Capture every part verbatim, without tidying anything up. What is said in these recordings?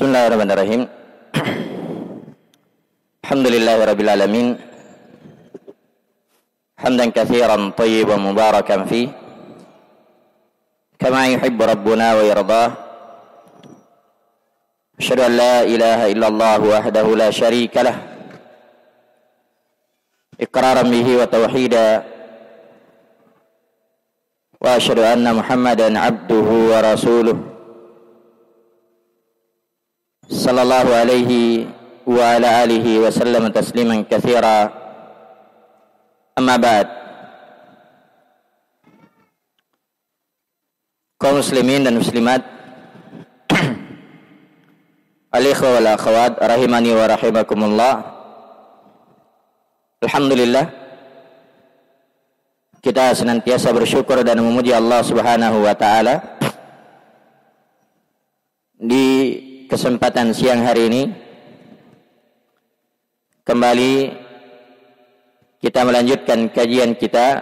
Bismillahirrahmanirrahim. Alhamdulillahirabbil alamin. Hamdan katsiran thayyiban mubarakan fi kama yuhibbu rabbuna wa yardah. Asyhadu an la ilaha illallah wahdahu la syarika lah. Iqraran bihi wa tauhida. Wa asyhadu anna Muhammadan abduhu wa rasuluh. Sallallahu alaihi wa ala alihi wa sallam tasliman katsira. Amma ba'd. Kaum muslimin dan muslimat, al-ikhwa wal akhwat rahimani wa rahimakumullah. Alhamdulillah, kita senantiasa bersyukur dan memuji Allah Subhanahu wa taala di kesempatan siang hari ini. Kembali kita melanjutkan kajian kita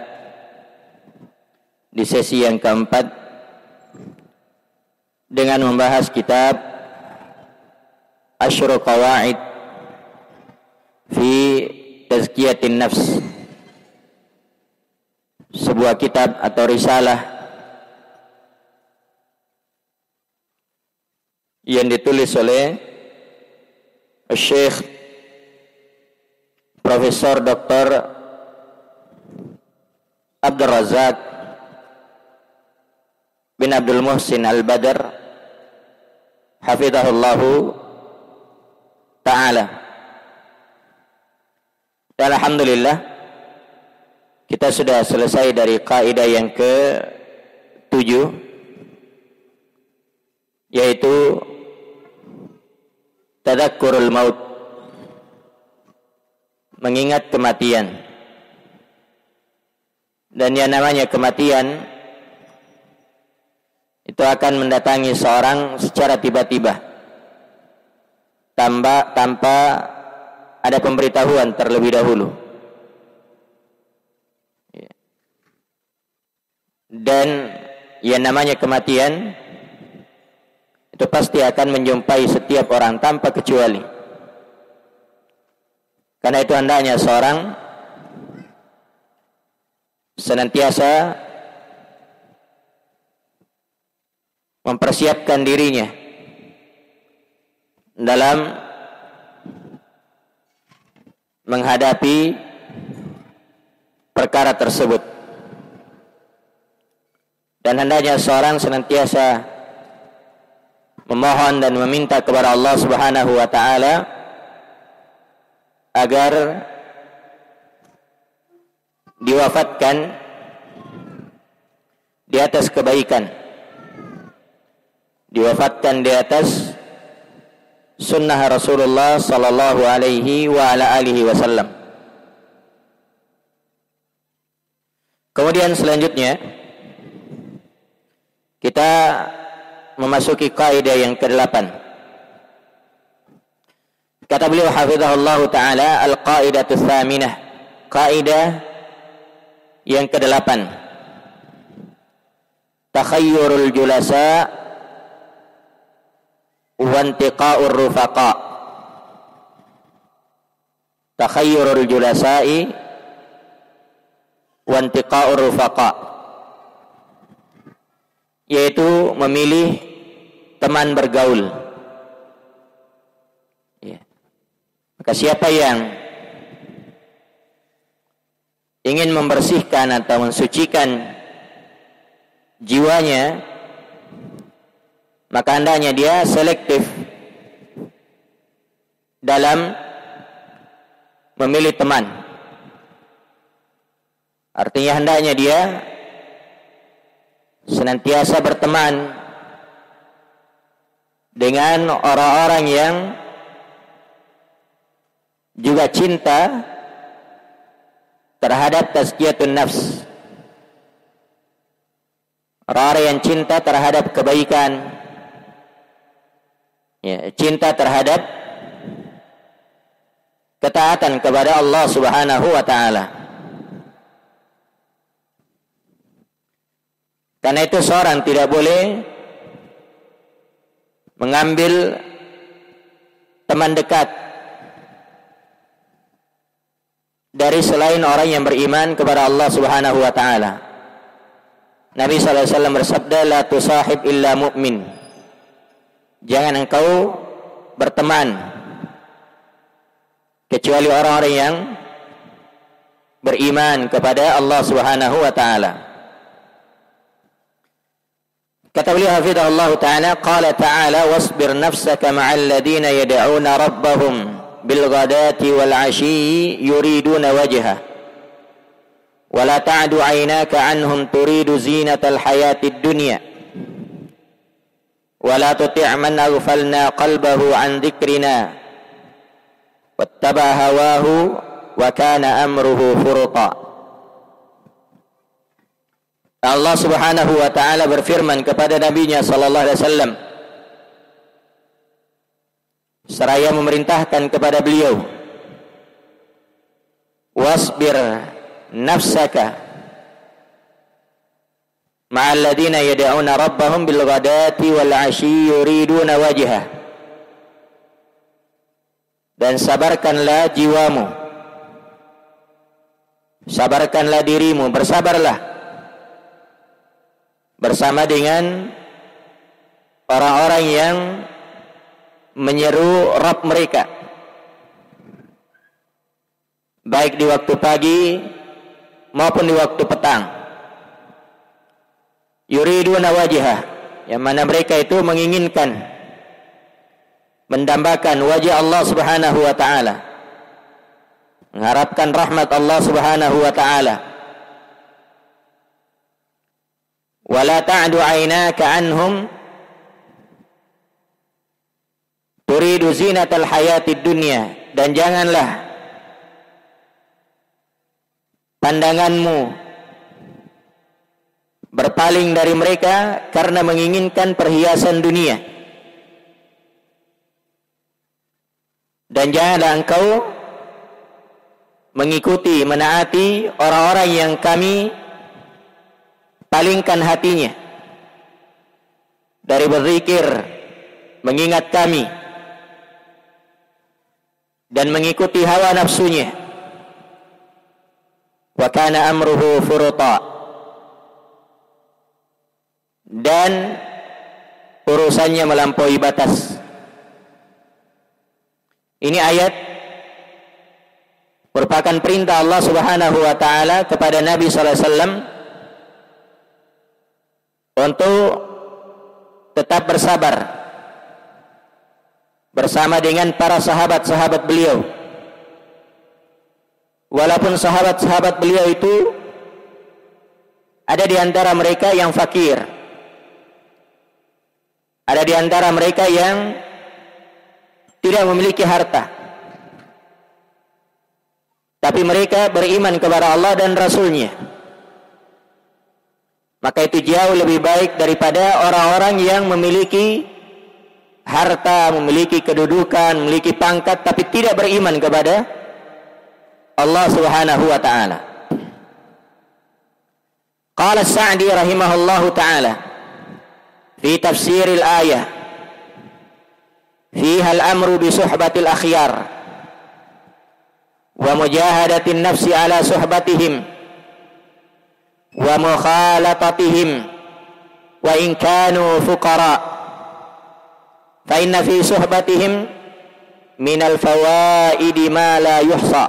di sesi yang keempat dengan membahas kitab Asyru Qawaid fi Tazkiyatin Nafs, sebuah kitab atau risalah yang ditulis oleh Syekh Profesor Doktor Abdul Razak bin Abdul Muhsin Al-Badr hafizahullahu ta'ala. Dan alhamdulillah kita sudah selesai dari kaidah yang ke tujuh, yaitu tadakkurul maut, mengingat kematian. Dan yang namanya kematian itu akan mendatangi seorang secara tiba-tiba, tanpa, tanpa ada pemberitahuan terlebih dahulu. Dan yang namanya kematian itu pasti akan menjumpai setiap orang tanpa kecuali. Karena itu hendaknya seorang senantiasa mempersiapkan dirinya dalam menghadapi perkara tersebut. Dan hendaknya seorang senantiasa memohon dan meminta kepada Allah Subhanahu wa taala agar diwafatkan di atas kebaikan, diwafatkan di atas sunnah Rasulullah sallallahu alaihi wa ala alihi wasallam. Kemudian selanjutnya kita memasuki kaidah yang kedelapan. Kata beliau hafizahullahu ta'ala, al-qaidatu tsaminah, kaidah yang kedelapan, takhayyurul julasa wa intiqa'ur rufaqa. Takhayyurul julasa'i wa intiqa'ur rufaqa, yaitu memilih teman bergaul. Ya. Maka siapa yang ingin membersihkan atau mensucikan jiwanya, maka hendaknya dia selektif dalam memilih teman. Artinya hendaknya dia senantiasa berteman dengan orang-orang yang juga cinta terhadap tazkiyatun nafs, orang-orang yang cinta terhadap kebaikan, ya, cinta terhadap ketaatan kepada Allah Subhanahu wa taala. Karena itu seorang tidak boleh mengambil teman dekat dari selain orang yang beriman kepada Allah Subhanahu wa taala. Nabi sallallahu alaihi wasallam bersabda, "La tusahib illa mu'min." Jangan engkau berteman kecuali orang-orang yang beriman kepada Allah Subhanahu wa taala. Kata beliau hafizahullah taala, qala ta'ala wasbir nafsaka ma'al ladina yad'una rabbahum bil ghadati wal 'ashyi yuriduna wajha wa la ta'du 'aynaka 'anhum turidu zinatal hayatid dunya wa la tuti' man aghfalna qalbahu 'an dzikrina wattaba hawahu wa kana amruhu furta. Allah Subhanahu wa taala berfirman kepada nabinya sallallahu alaihi wasallam seraya memerintahkan kepada beliau, wasbir nafsaka ma'al ladina yad'una rabbahum bil ghadati wal 'ashyi yuriduna wajha. Dan sabarkanlah jiwamu, sabarkanlah dirimu, bersabarlah bersama dengan orang-orang yang menyeru Rabb mereka, baik di waktu pagi maupun di waktu petang. Yuriduna wajhah, yang mana mereka itu menginginkan, mendambakan wajah Allah Subhanahu wa taala, mengharapkan rahmat Allah Subhanahu wa taala. Wala ta'du 'ainaka 'anhum turidu zinatal hayatid dunya, dan janganlah pandanganmu berpaling dari mereka karena menginginkan perhiasan dunia. Dan janganlah engkau mengikuti, menaati orang-orang yang kami palingkan hatinya dari berzikir, mengingat kami, dan mengikuti hawa nafsunya. Wa kana amruhu furta, dan urusannya melampaui batas. Ini ayat merupakan perintah Allah Subhanahu wa taala kepada Nabi sallallahu alaihi wasallam untuk tetap bersabar bersama dengan para sahabat-sahabat beliau. Walaupun sahabat-sahabat beliau itu ada di antara mereka yang fakir, ada di antara mereka yang tidak memiliki harta, tapi mereka beriman kepada Allah dan Rasul-Nya. Maka itu jauh lebih baik daripada orang-orang yang memiliki harta, memiliki kedudukan, memiliki pangkat, tapi tidak beriman kepada Allah Subhanahu wa ta'ala. Qala Sa'di rahimahullahu ta'ala fi tafsiril ayah, fiha al-amru bi suhbatil akhyar wa mujahadatin nafsi ala suhbatihim wa mukhalatatihim wa in kanu fuqara fa inna fi suhbatihim min al-fawaidi ma la yuhsa.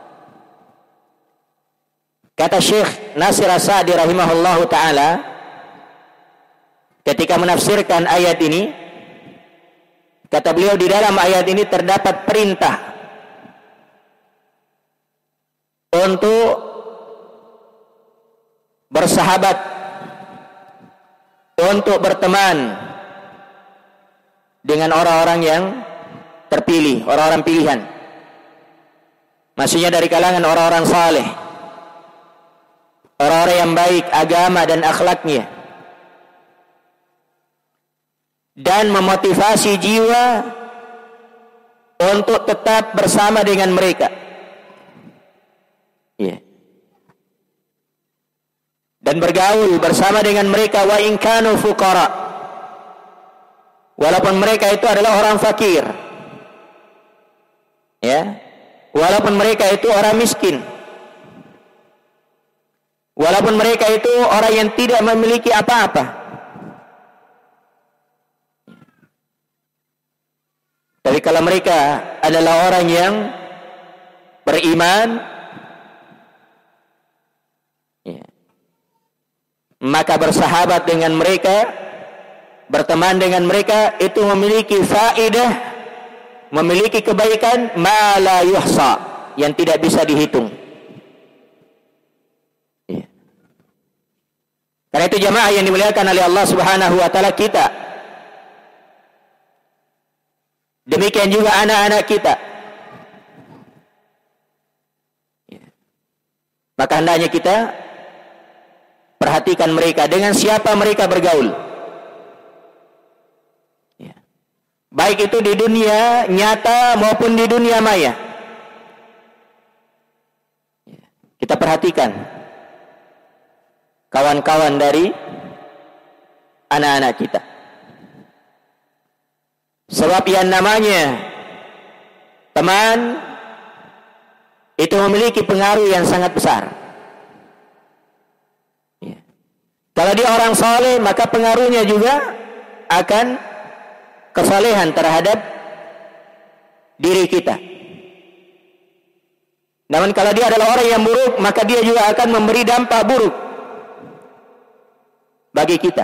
Kata Syekh Nasir As-Sa'di rahimahullahu ta'ala ketika menafsirkan ayat ini, kata beliau, di dalam ayat ini terdapat perintah untuk bersahabat, untuk berteman dengan orang-orang yang terpilih, orang-orang pilihan. Maksudnya dari kalangan orang-orang saleh, orang-orang yang baik agama dan akhlaknya, dan memotivasi jiwa untuk tetap bersama dengan mereka. Ya. Yeah. Dan bergaul bersama dengan mereka, wa in kanu fuqara, walaupun mereka itu adalah orang fakir. Ya, walaupun mereka itu orang miskin, walaupun mereka itu orang yang tidak memiliki apa-apa, tapi kalau mereka adalah orang yang beriman, ya, maka bersahabat dengan mereka, berteman dengan mereka itu memiliki faedah, memiliki kebaikan ma la yuhsa, yang tidak bisa dihitung. Ya. Karena itu jamaah yang dimuliakan oleh Allah Subhanahu wa taala, kita, demikian juga anak-anak kita, ya, maka hendaknya kita perhatikan mereka, dengan siapa mereka bergaul. Baik itu di dunia nyata maupun di dunia maya. Kita perhatikan kawan-kawan dari anak-anak kita. Sebab yang namanya teman itu memiliki pengaruh yang sangat besar. Kalau dia orang saleh, maka pengaruhnya juga akan kesalehan terhadap diri kita. Namun kalau dia adalah orang yang buruk, maka dia juga akan memberi dampak buruk bagi kita.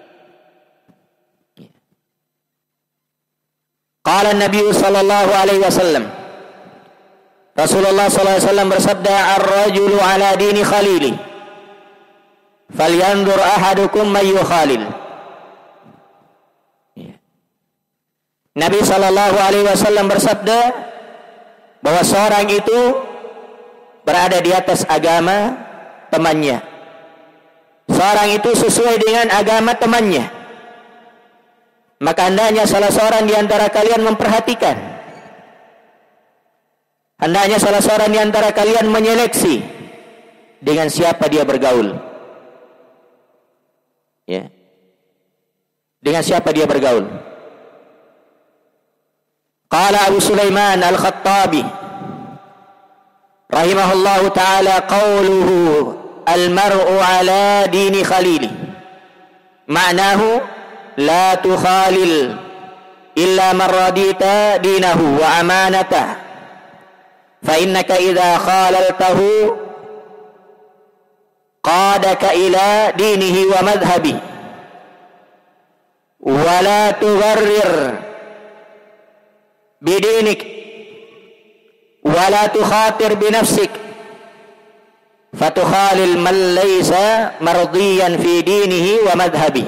Qala Nabi sallallahu alaihi wasallam, Rasulullah sallallahu alaihi wasallam bersabda, "Ar-rajulu ala dini khalili, falyanzur ahadukum may yukhalil." Nabi sallallahu alaihi wasallam bersabda bahwa seorang itu berada di atas agama temannya. Seorang itu sesuai dengan agama temannya. Maka hendaknya salah seorang di antara kalian memperhatikan. Hendaknya salah seorang di antara kalian menyeleksi dengan siapa dia bergaul. Ya. Dengan siapa dia bergaul. Qala Abu Sulaiman Al-Khattabi rahimahullahu ta'ala, qawluhu al-mar'u ala dini khalili, ma'nahu la tukhalil illa man radita dinahu wa amanatah, fa innaka idha khalaltahu qadaka ila dinihi wa madhhabi wa la tugharrir bidinik wala tukhatir binafsik fatukhalil man laysa mardiyan fi dinihi wa madhhabi.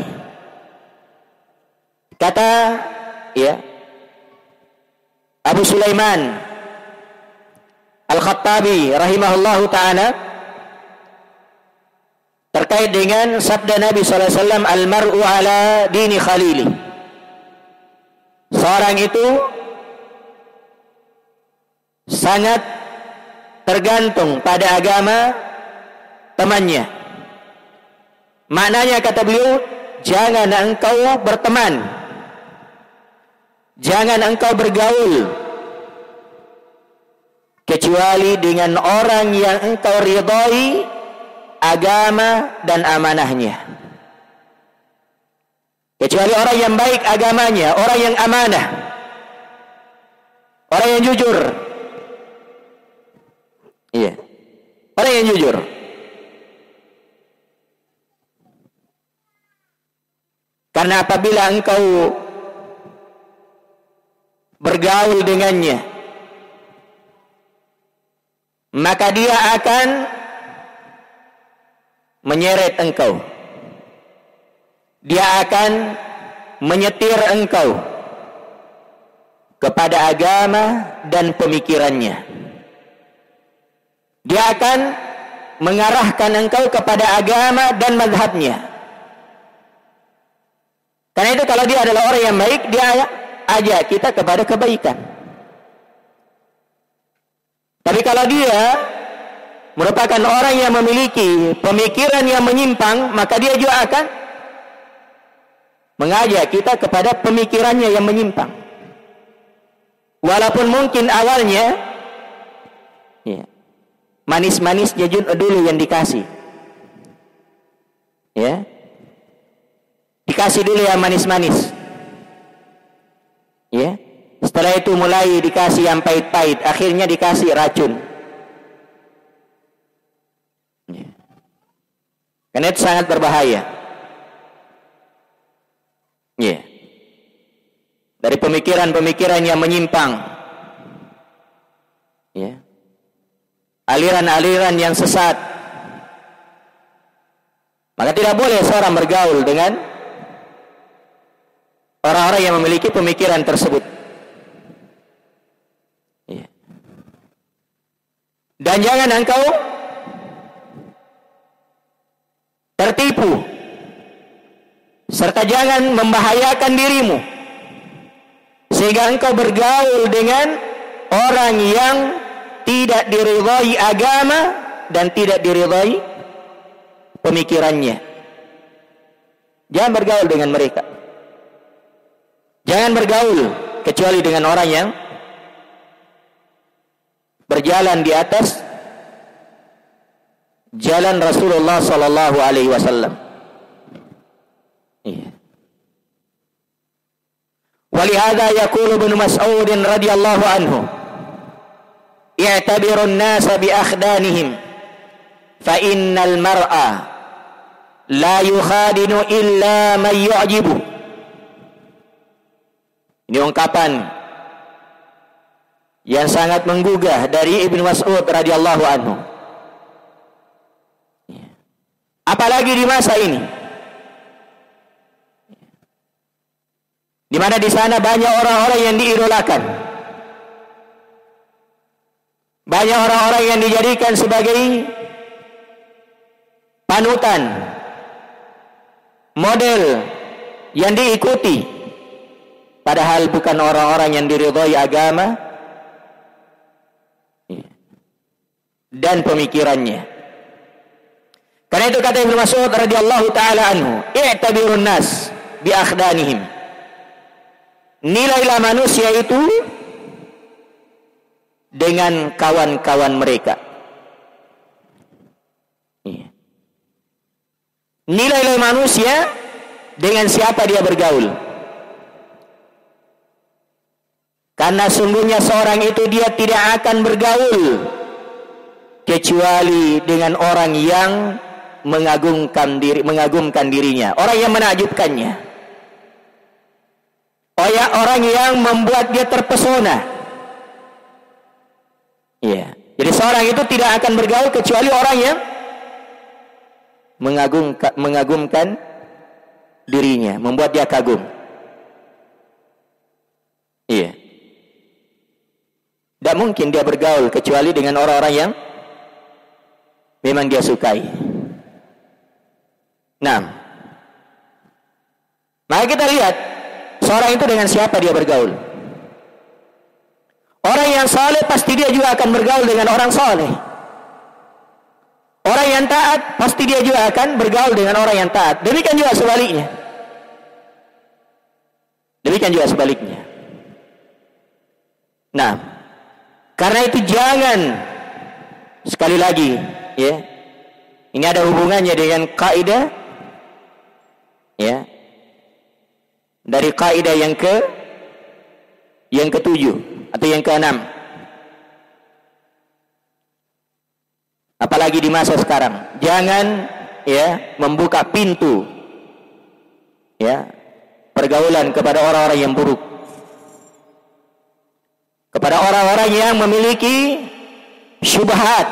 Kata ya Abu Sulaiman Al-Khattabi rahimahullahu ta'ala terkait dengan sabda Nabi sallallahu alaihi wasallam, al-mar'u ala dini khalili, seorang itu sangat tergantung pada agama temannya. Maknanya kata beliau, jangan engkau berteman, jangan engkau bergaul kecuali dengan orang yang engkau ridhai agama dan amanahnya. Kecuali orang yang baik agamanya, orang yang amanah, orang yang jujur. Iya, orang yang jujur. Karena apabila engkau bergaul dengannya, maka dia akan menyeret engkau, dia akan menyetir engkau kepada agama dan pemikirannya. Dia akan mengarahkan engkau kepada agama dan mazhabnya. Karena itu kalau dia adalah orang yang baik, dia ajak kita kepada kebaikan. Tapi kalau dia merupakan orang yang memiliki pemikiran yang menyimpang, maka dia juga akan mengajak kita kepada pemikirannya yang menyimpang. Walaupun mungkin awalnya ya, manis-manisnya dulu yang dikasih. Ya. Dikasih dulu yang manis-manis. Ya. Setelah itu mulai dikasih yang pahit-pahit, akhirnya dikasih racun. Ya. Karena itu sangat berbahaya. Ya. Dari pemikiran-pemikiran yang menyimpang. Ya. Aliran-aliran yang sesat. Maka tidak boleh seorang bergaul dengan orang-orang yang memiliki pemikiran tersebut. Ya. Dan jangan engkau tertipu, serta jangan membahayakan dirimu sehingga engkau bergaul dengan orang yang tidak diridhai agama dan tidak diridhai pemikirannya. Jangan bergaul dengan mereka. Jangan bergaul kecuali dengan orang yang berjalan di atas jalan Rasulullah sallallahu alaihi wasallam. Iya. Walihada yaqulu Ibnu Mas'ud radhiyallahu anhu, "I'tabiru an-nasa bi akhdanihim, fa innal mar'a la yukhadinu illa man yu'jibu." Ini ungkapan yang sangat menggugah dari Ibnu Mas'ud radhiyallahu anhu. Apalagi di masa ini, di mana di sana banyak orang-orang yang diidolakan, banyak orang-orang yang dijadikan sebagai panutan, model yang diikuti, padahal bukan orang-orang yang diridhai agama dan pemikirannya. Karena itu kata Ibnu Mas'ud radhiyallahu taala anhu, "I'tabirun nas bi akhdanihim." Nilailah manusia itu dengan kawan-kawan mereka. Iya. Nilailah manusia dengan siapa dia bergaul. Karena sungguhnya seorang itu dia tidak akan bergaul kecuali dengan orang yang mengagumkan diri, mengagumkan dirinya, orang yang menakjubkannya. Orang yang membuat dia terpesona. Iya. Jadi seorang itu tidak akan bergaul kecuali orang yang mengagumkan, mengagumkan dirinya, membuat dia kagum. Iya. Tidak mungkin dia bergaul kecuali dengan orang-orang yang memang dia sukai. Nah, maka kita lihat seorang itu dengan siapa dia bergaul. Orang yang saleh pasti dia juga akan bergaul dengan orang saleh. Orang yang taat pasti dia juga akan bergaul dengan orang yang taat. Demikian juga sebaliknya. Demikian juga sebaliknya. Nah, karena itu jangan, sekali lagi, ya, ini ada hubungannya dengan kaidah, ya, dari kaidah yang ke yang ketujuh atau yang keenam. Apalagi di masa sekarang, jangan ya membuka pintu ya pergaulan kepada orang-orang yang buruk, kepada orang-orang yang memiliki syubhat.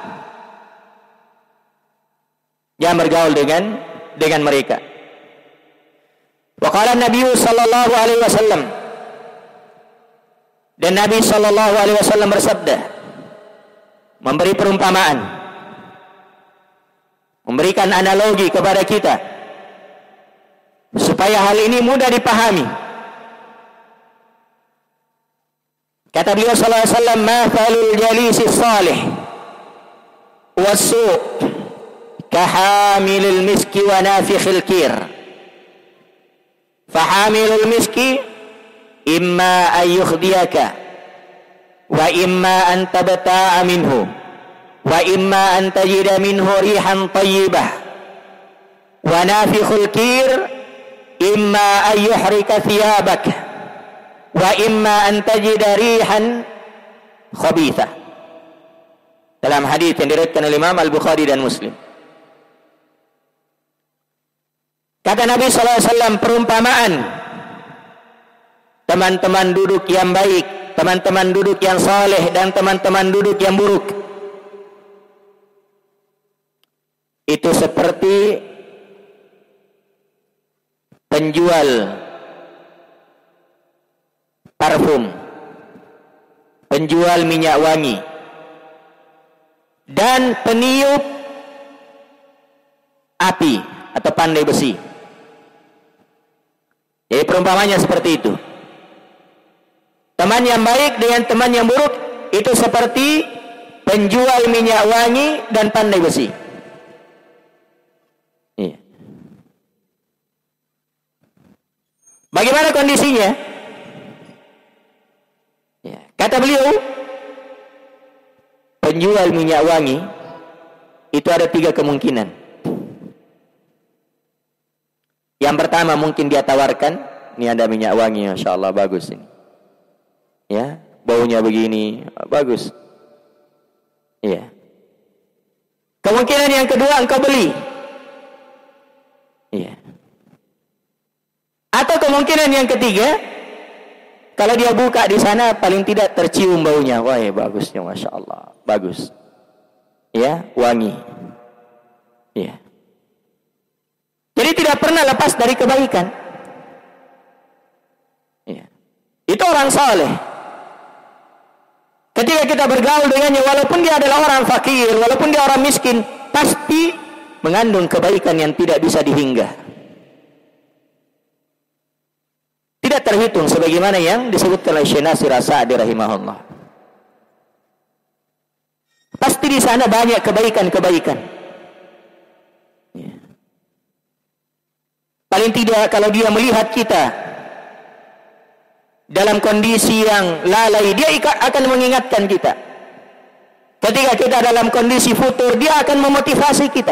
Jangan bergaul dengan dengan mereka. Wa qala Nabi sallallahu alaihi wasallam, dan Nabi sallallahu alaihi wasallam bersabda, memberi perumpamaan, memberikan analogi kepada kita supaya hal ini mudah dipahami. Kata beliau sallallahu alaihi wasallam, "Mathalul jalisi salih was-su' kahamilil miski wa nafikhil kir. Fahamilul miski imma an yukhdiyaka wa imma an tabta'a minhu wa imma an tajida minhu rihan tayyibah wa nafikhul kir imma an yuhrika thiyabak wa imma an tajida rihan khabithah. Dalam hadis yang diriwayatkan oleh Imam Al-Bukhari dan Muslim. Kata Nabi sallallahu alaihi wasallam, perumpamaan teman-teman duduk yang baik, teman-teman duduk yang saleh, dan teman-teman duduk yang buruk itu seperti penjual parfum, penjual minyak wangi, dan peniup api atau pandai besi. Jadi perumpamannya seperti itu. Teman yang baik dengan teman yang buruk itu seperti penjual minyak wangi dan pandai besi. Iya. Bagaimana kondisinya? Ya. Kata beliau, penjual minyak wangi itu ada tiga kemungkinan. Yang pertama, mungkin dia tawarkan, ini ada minyak wangi, Masya Allah, bagus ini. Ya, baunya begini, bagus. Iya. Kemungkinan yang kedua, engkau beli. Iya. Atau kemungkinan yang ketiga, kalau dia buka di sana, paling tidak tercium baunya. Wah, bagusnya, Masya Allah, bagus. Ya, wangi. Iya. Jadi tidak pernah lepas dari kebaikan. Ya. Itu orang saleh. Ketika kita bergaul dengannya, walaupun dia adalah orang fakir, walaupun dia orang miskin, pasti mengandung kebaikan yang tidak bisa dihingga. Tidak terhitung sebagaimana yang disebutkan oleh Syekh Nasir As-Sa'di rahimahullah. Pasti di sana banyak kebaikan-kebaikan. Ya. Paling tidak kalau dia melihat kita dalam kondisi yang lalai, dia akan mengingatkan kita. Ketika kita dalam kondisi futur, dia akan memotivasi kita.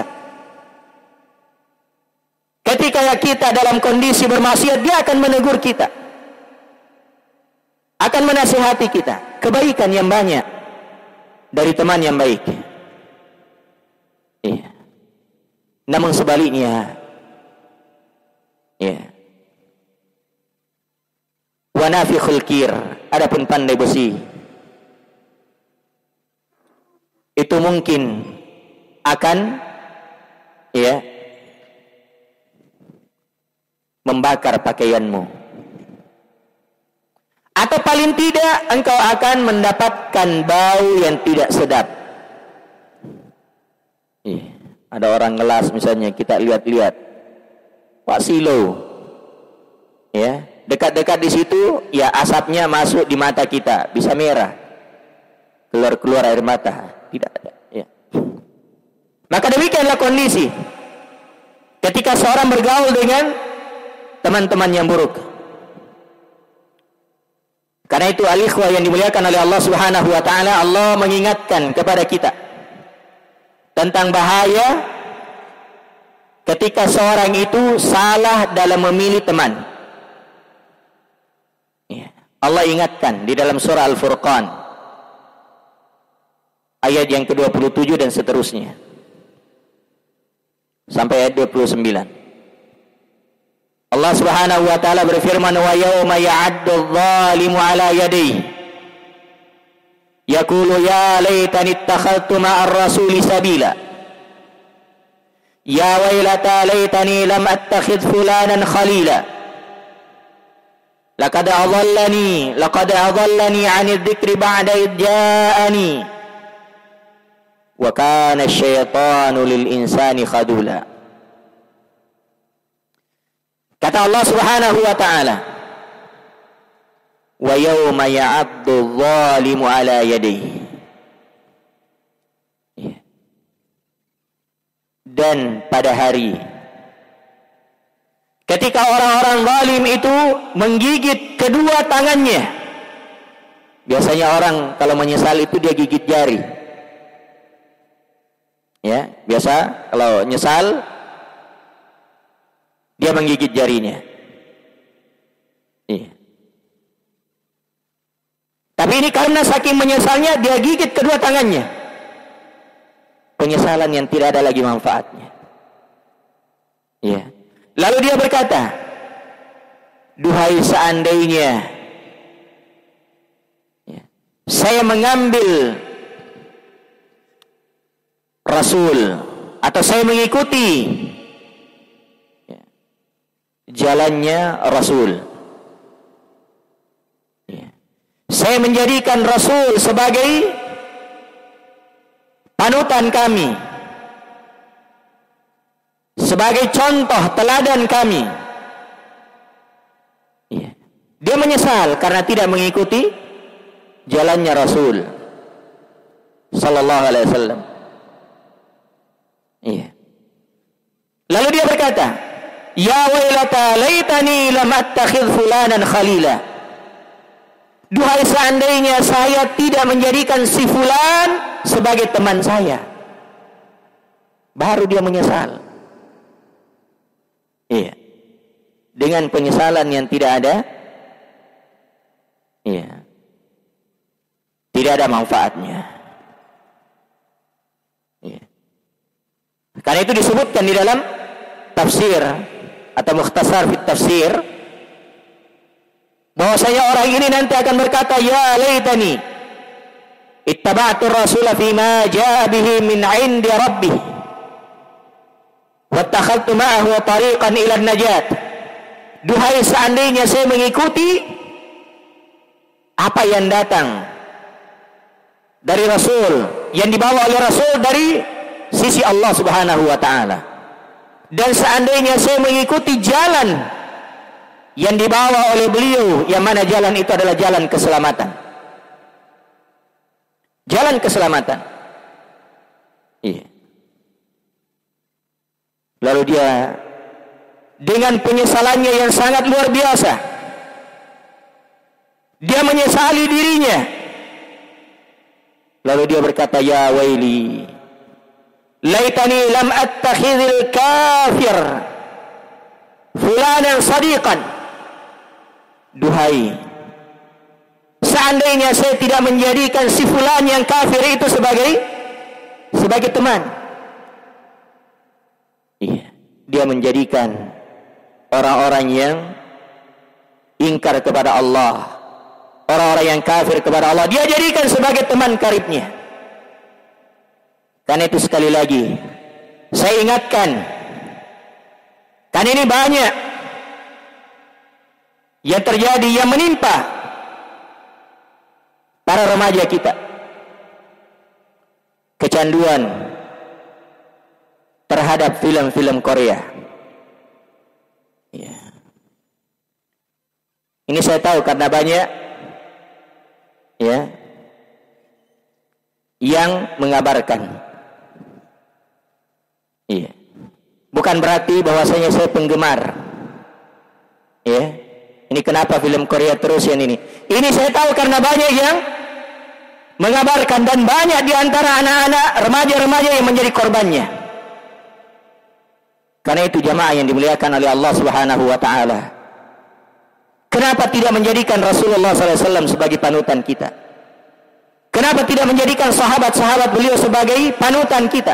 Ketika kita dalam kondisi bermaksiat, dia akan menegur kita, akan menasihati kita. Kebaikan yang banyak dari teman yang baik. Iya. Namun sebaliknya, ya. Wa nafikhul kir, adapun pandai besi itu mungkin akan ya membakar pakaianmu, atau paling tidak engkau akan mendapatkan bau yang tidak sedap. Ya. Ada orang ngelas misalnya, kita lihat-lihat, Pak Silo, ya, dekat-dekat di situ, ya asapnya masuk di mata kita, bisa merah, keluar-keluar air mata, tidak ada. Ya. Maka demikianlah kondisi ketika seorang bergaul dengan teman-teman yang buruk. Karena itu al-ikhwah yang dimuliakan oleh Allah Subhanahu Wa Taala, Allah mengingatkan kepada kita tentang bahaya ketika seorang itu salah dalam memilih teman. Ya. Allah ingatkan di dalam surah Al-Furqan ayat yang ke dua puluh tujuh dan seterusnya sampai ayat dua puluh sembilan. Allah Subhanahu wa taala berfirman, wa yauma ya'addu adh-dhalimu 'ala yadayhi yaqulu ya laitani ittakhadhtu ma'ar rasuli sabila ya wailata laitani lam attakhidh fulanan khalila laqad adallani laqad adallani 'anil dhikri ba'da idh ja'ani wa kana asy-syaitanu lil insani khadula. Kata Allah Subhanahu wa taala, wa yauma ya'addu adh-dhalimu 'ala yadayhi. Dan pada hari ketika orang-orang zalim itu menggigit kedua tangannya, Biasanya orang kalau menyesal itu dia gigit jari. Ya, biasa kalau nyesal dia menggigit jarinya. Iya. Tapi ini karena saking menyesalnya dia gigit kedua tangannya. Penyesalan yang tidak ada lagi manfaatnya. Iya. Lalu dia berkata, duhai seandainya ya, saya mengambil Rasul atau saya mengikuti ya, jalannya Rasul. Ya. Saya menjadikan Rasul sebagai panutan kami, sebagai contoh teladan kami. Ya. Dia menyesal karena tidak mengikuti jalannya Rasul sallallahu alaihi wasallam. Iya. Lalu dia berkata, ya wailata laitani lam attakhidh fulanan khalila. Duhai seandainya saya tidak menjadikan si fulan sebagai teman saya. Baru dia menyesal. Iya. Dengan penyesalan yang tidak ada, iya, tidak ada manfaatnya. Iya. Karena itu disebutkan di dalam tafsir atau mukhtasar fit tafsir bahwasanya orang ini nanti akan berkata, ya laitani ittaba'tu rasula fima jaa bihi min 'indi rabbih wattakhadtu ma'ahu tariqan ila an-najat. Duhai seandainya saya mengikuti apa yang datang dari Rasul, yang dibawa oleh Rasul dari sisi Allah Subhanahu wa ta'ala, dan seandainya saya mengikuti jalan yang dibawa oleh beliau, yang mana jalan itu adalah jalan keselamatan, jalan keselamatan. Iya. Lalu dia dengan penyesalannya yang sangat luar biasa, dia menyesali dirinya. Lalu dia berkata, ya waili laitani lam attakhidhil kafir fulanan sadiqan. Duhai seandainya saya tidak menjadikan si fulan yang kafir itu sebagai sebagai teman. Iya, dia menjadikan orang-orang yang ingkar kepada Allah, orang-orang yang kafir kepada Allah, dia jadikan sebagai teman karibnya. Karena itu sekali lagi saya ingatkan, kan ini banyak yang terjadi, yang menimpa para remaja kita. Kecanduan terhadap film-film Korea. Ya. Ini saya tahu karena banyak ya yang mengabarkan. Iya. Bukan berarti bahwasanya saya penggemar. Ya. Ini kenapa film Korea terus yang ini? Ini saya tahu karena banyak yang mengabarkan, dan banyak di antara anak-anak remaja-remaja yang menjadi korbannya. Karena itu jamaah yang dimuliakan oleh Allah Subhanahu wa ta'ala, kenapa tidak menjadikan Rasulullah sallallahu alaihi wasallam sebagai panutan kita? Kenapa tidak menjadikan sahabat-sahabat beliau sebagai panutan kita?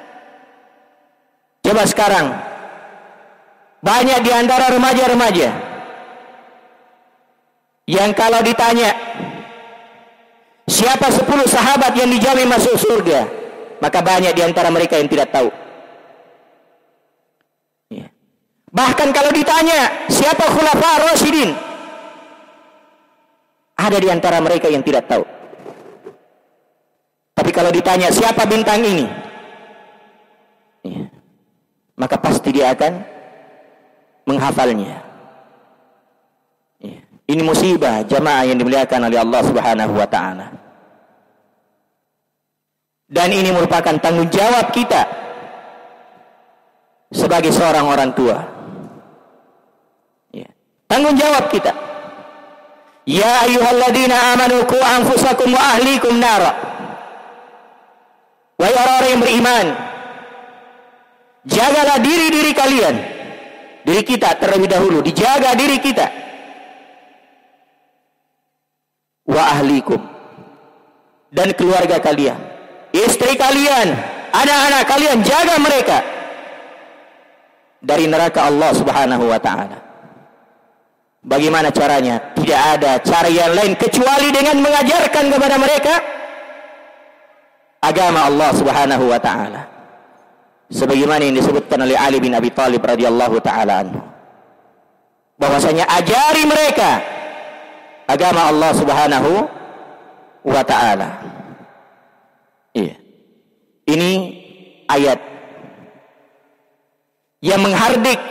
Coba sekarang banyak di antara remaja-remaja yang kalau ditanya siapa sepuluh sahabat yang dijamin masuk surga, maka banyak di antara mereka yang tidak tahu. Ya. Bahkan kalau ditanya siapa khulafa rasyidin, ada di antara mereka yang tidak tahu. Tapi kalau ditanya siapa bintang ini, ya, maka pasti dia akan menghafalnya. Ya. Ini musibah jamaah yang dimuliakan oleh Allah Subhanahu wa ta'ala. Dan ini merupakan tanggung jawab kita sebagai seorang orang tua. Ya. Tanggung jawab kita. Ya ayyuhalladzina amanu qu anfusakum wa ahlikum nara. Wahai orang-orang yang beriman, jagalah diri-diri kalian. Diri kita terlebih dahulu, dijaga diri kita. Wa ahlikum, dan keluarga kalian, istri kalian, anak-anak kalian, jaga mereka dari neraka Allah Subhanahu wa taala. Bagaimana caranya? Tidak ada cara yang lain kecuali dengan mengajarkan kepada mereka agama Allah Subhanahu wa taala. Sebagaimana yang disebutkan oleh Ali bin Abi Thalib radhiyallahu taala anhu, bahwasanya ajari mereka agama Allah Subhanahu wa taala. Iya. Ini ayat yang menghardik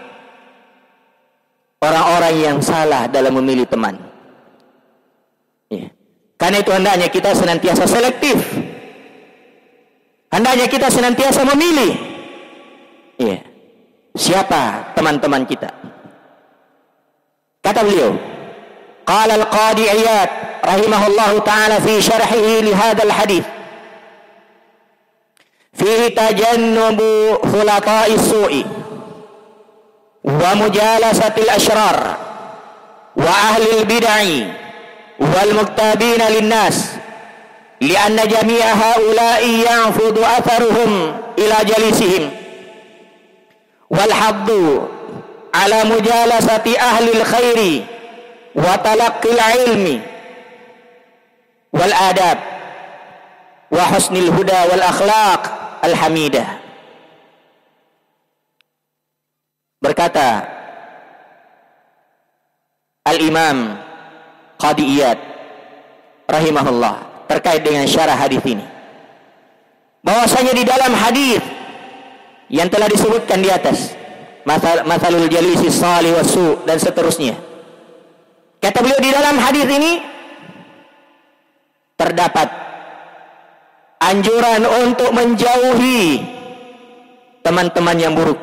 orang-orang yang salah dalam memilih teman. Iya. Karena itu hendaknya kita senantiasa selektif. Hendaknya kita senantiasa memilih. Iya. Siapa teman-teman kita? Kata beliau, qala al-Qadi Iyad rahimahullahu ta'ala fi syarhihi li hadzal hadits, fihi tajannubu khulaqa'is su'i wa mujalasatil ashrar wa ahlil bid'ah wal muktabina linnas, lianna jami'a haula'i yanfudu atharuhum ila jalisihim, wal haddu ala mujalasati ahlil khairi wa talaqqil ilmi wal adab wa husnil huda wal akhlaq al hamidah. Berkata Al-Imam Qadi Iyad rahimahullah terkait dengan syarah hadis ini, bahwasanya di dalam hadis yang telah disebutkan di atas, mathalul jalisi salih wasu dan seterusnya, kata beliau di dalam hadis ini terdapat anjuran untuk menjauhi teman-teman yang buruk,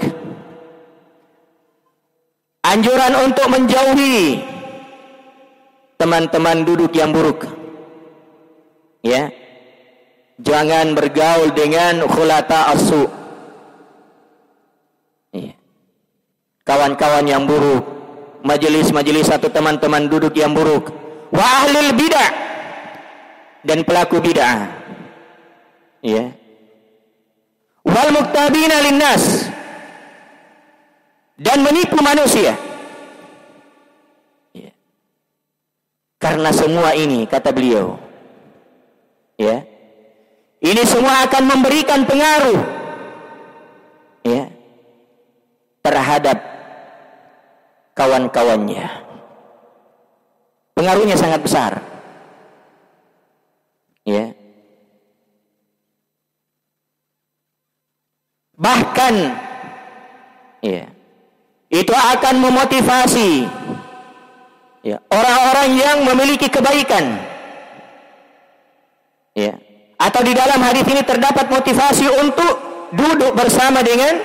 anjuran untuk menjauhi teman-teman duduk yang buruk. Ya, jangan bergaul dengan khulata asu, ya, kawan-kawan yang buruk, majelis-majelis atau teman-teman duduk yang buruk. Wa ahlul bid'ah, dan pelaku bid'ah. Ya. Wal muktabina linnas, dan menipu manusia. Ya. Karena semua ini, kata beliau, ya, ini semua akan memberikan pengaruh, ya, terhadap kawan-kawannya. Pengaruhnya sangat besar. Ya. Bahkan, ya, itu akan memotivasi, ya, orang-orang yang memiliki kebaikan. Ya. Atau di dalam hadis ini terdapat motivasi untuk duduk bersama dengan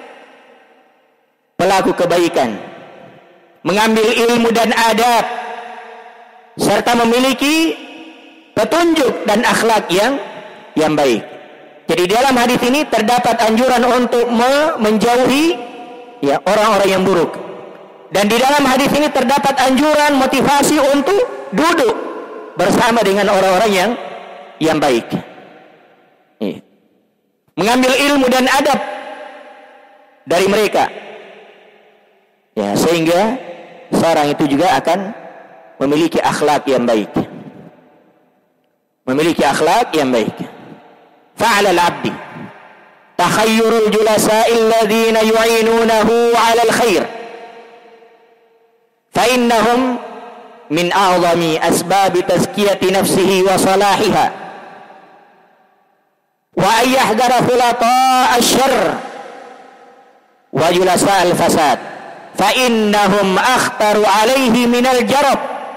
pelaku kebaikan, mengambil ilmu dan adab, serta memiliki petunjuk dan akhlak yang yang baik. Jadi di dalam hadis ini terdapat anjuran untuk me- menjauhi, ya, orang-orang yang buruk. Dan di dalam hadis ini terdapat anjuran motivasi untuk duduk bersama dengan orang-orang yang yang baik, ya, mengambil ilmu dan adab dari mereka, ya, sehingga seorang itu juga akan memiliki akhlak yang baik, memiliki akhlak yang baik. Fa'ala al-'abdi takhayyurul julasa'il ladzina yu'inunahu 'alal khair fa innahum min a'zami asbabi tazkiyati nafsihi wa salahiha, wa ayyahdara khulata asy-syarr wa julasa al-fasad fa innahum akhtaru alaihi minal jarab.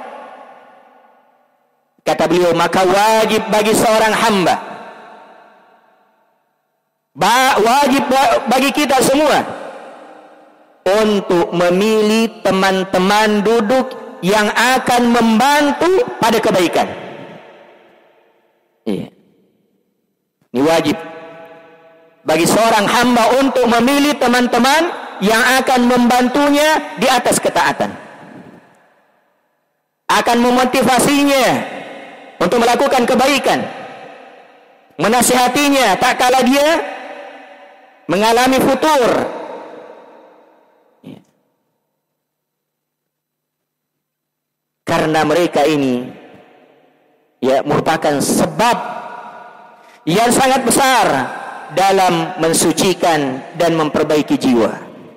Kata beliau, maka wajib bagi seorang hamba, ba- wajib bagi kita semua untuk memilih teman-teman duduk yang akan membantu pada kebaikan. Iya. Ini wajib bagi seorang hamba untuk memilih teman-teman yang akan membantunya di atas ketaatan, akan memotivasinya untuk melakukan kebaikan, menasihatinya tak kala dia mengalami futur. Karena mereka ini ya merupakan sebab yang sangat besar dalam mensucikan dan memperbaiki jiwa.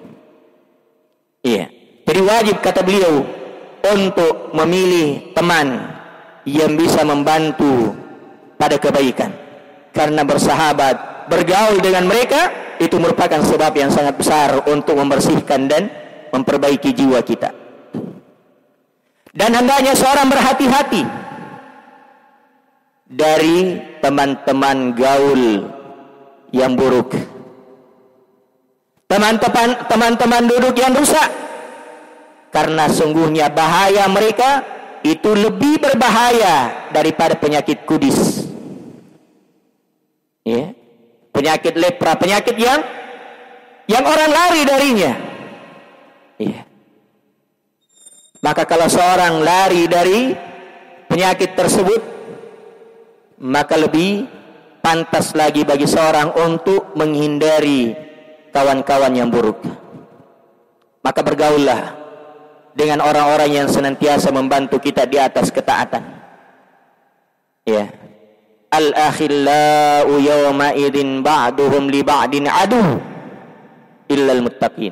Iya. Jadi wajib, kata beliau, untuk memilih teman yang bisa membantu pada kebaikan. Karena bersahabat, bergaul dengan mereka, itu merupakan sebab yang sangat besar untuk membersihkan dan memperbaiki jiwa kita. Dan hendaknya seorang berhati-hati dari teman-teman gaul yang buruk, teman-teman teman-teman duduk yang rusak, karena sungguhnya bahaya mereka itu lebih berbahaya daripada penyakit kudis, ya, penyakit lepra, penyakit yang yang orang lari darinya. Ya. Maka kalau seorang lari dari penyakit tersebut, maka lebih pantas lagi bagi seorang untuk menghindari kawan-kawan yang buruk. Maka bergaullah dengan orang-orang yang senantiasa membantu kita di atas ketaatan. Ya. Al-akhillau yawma idzin ba'duhum li ba'din adu illal muttaqin.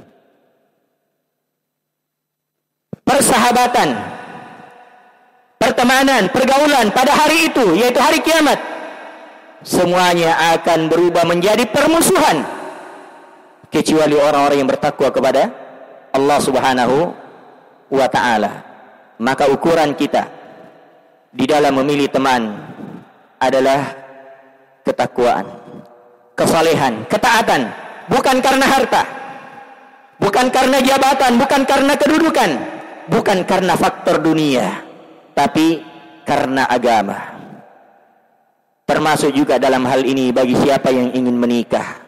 Persahabatan, pertemanan, pergaulan pada hari itu, yaitu hari kiamat, semuanya akan berubah menjadi permusuhan, kecuali orang-orang yang bertakwa kepada Allah Subhanahu wa ta'ala. Maka ukuran kita di dalam memilih teman adalah ketakwaan, kesalehan, ketaatan, bukan karena harta, bukan karena jabatan, bukan karena kedudukan, bukan karena faktor dunia, tapi karena agama. Termasuk juga dalam hal ini bagi siapa yang ingin menikah.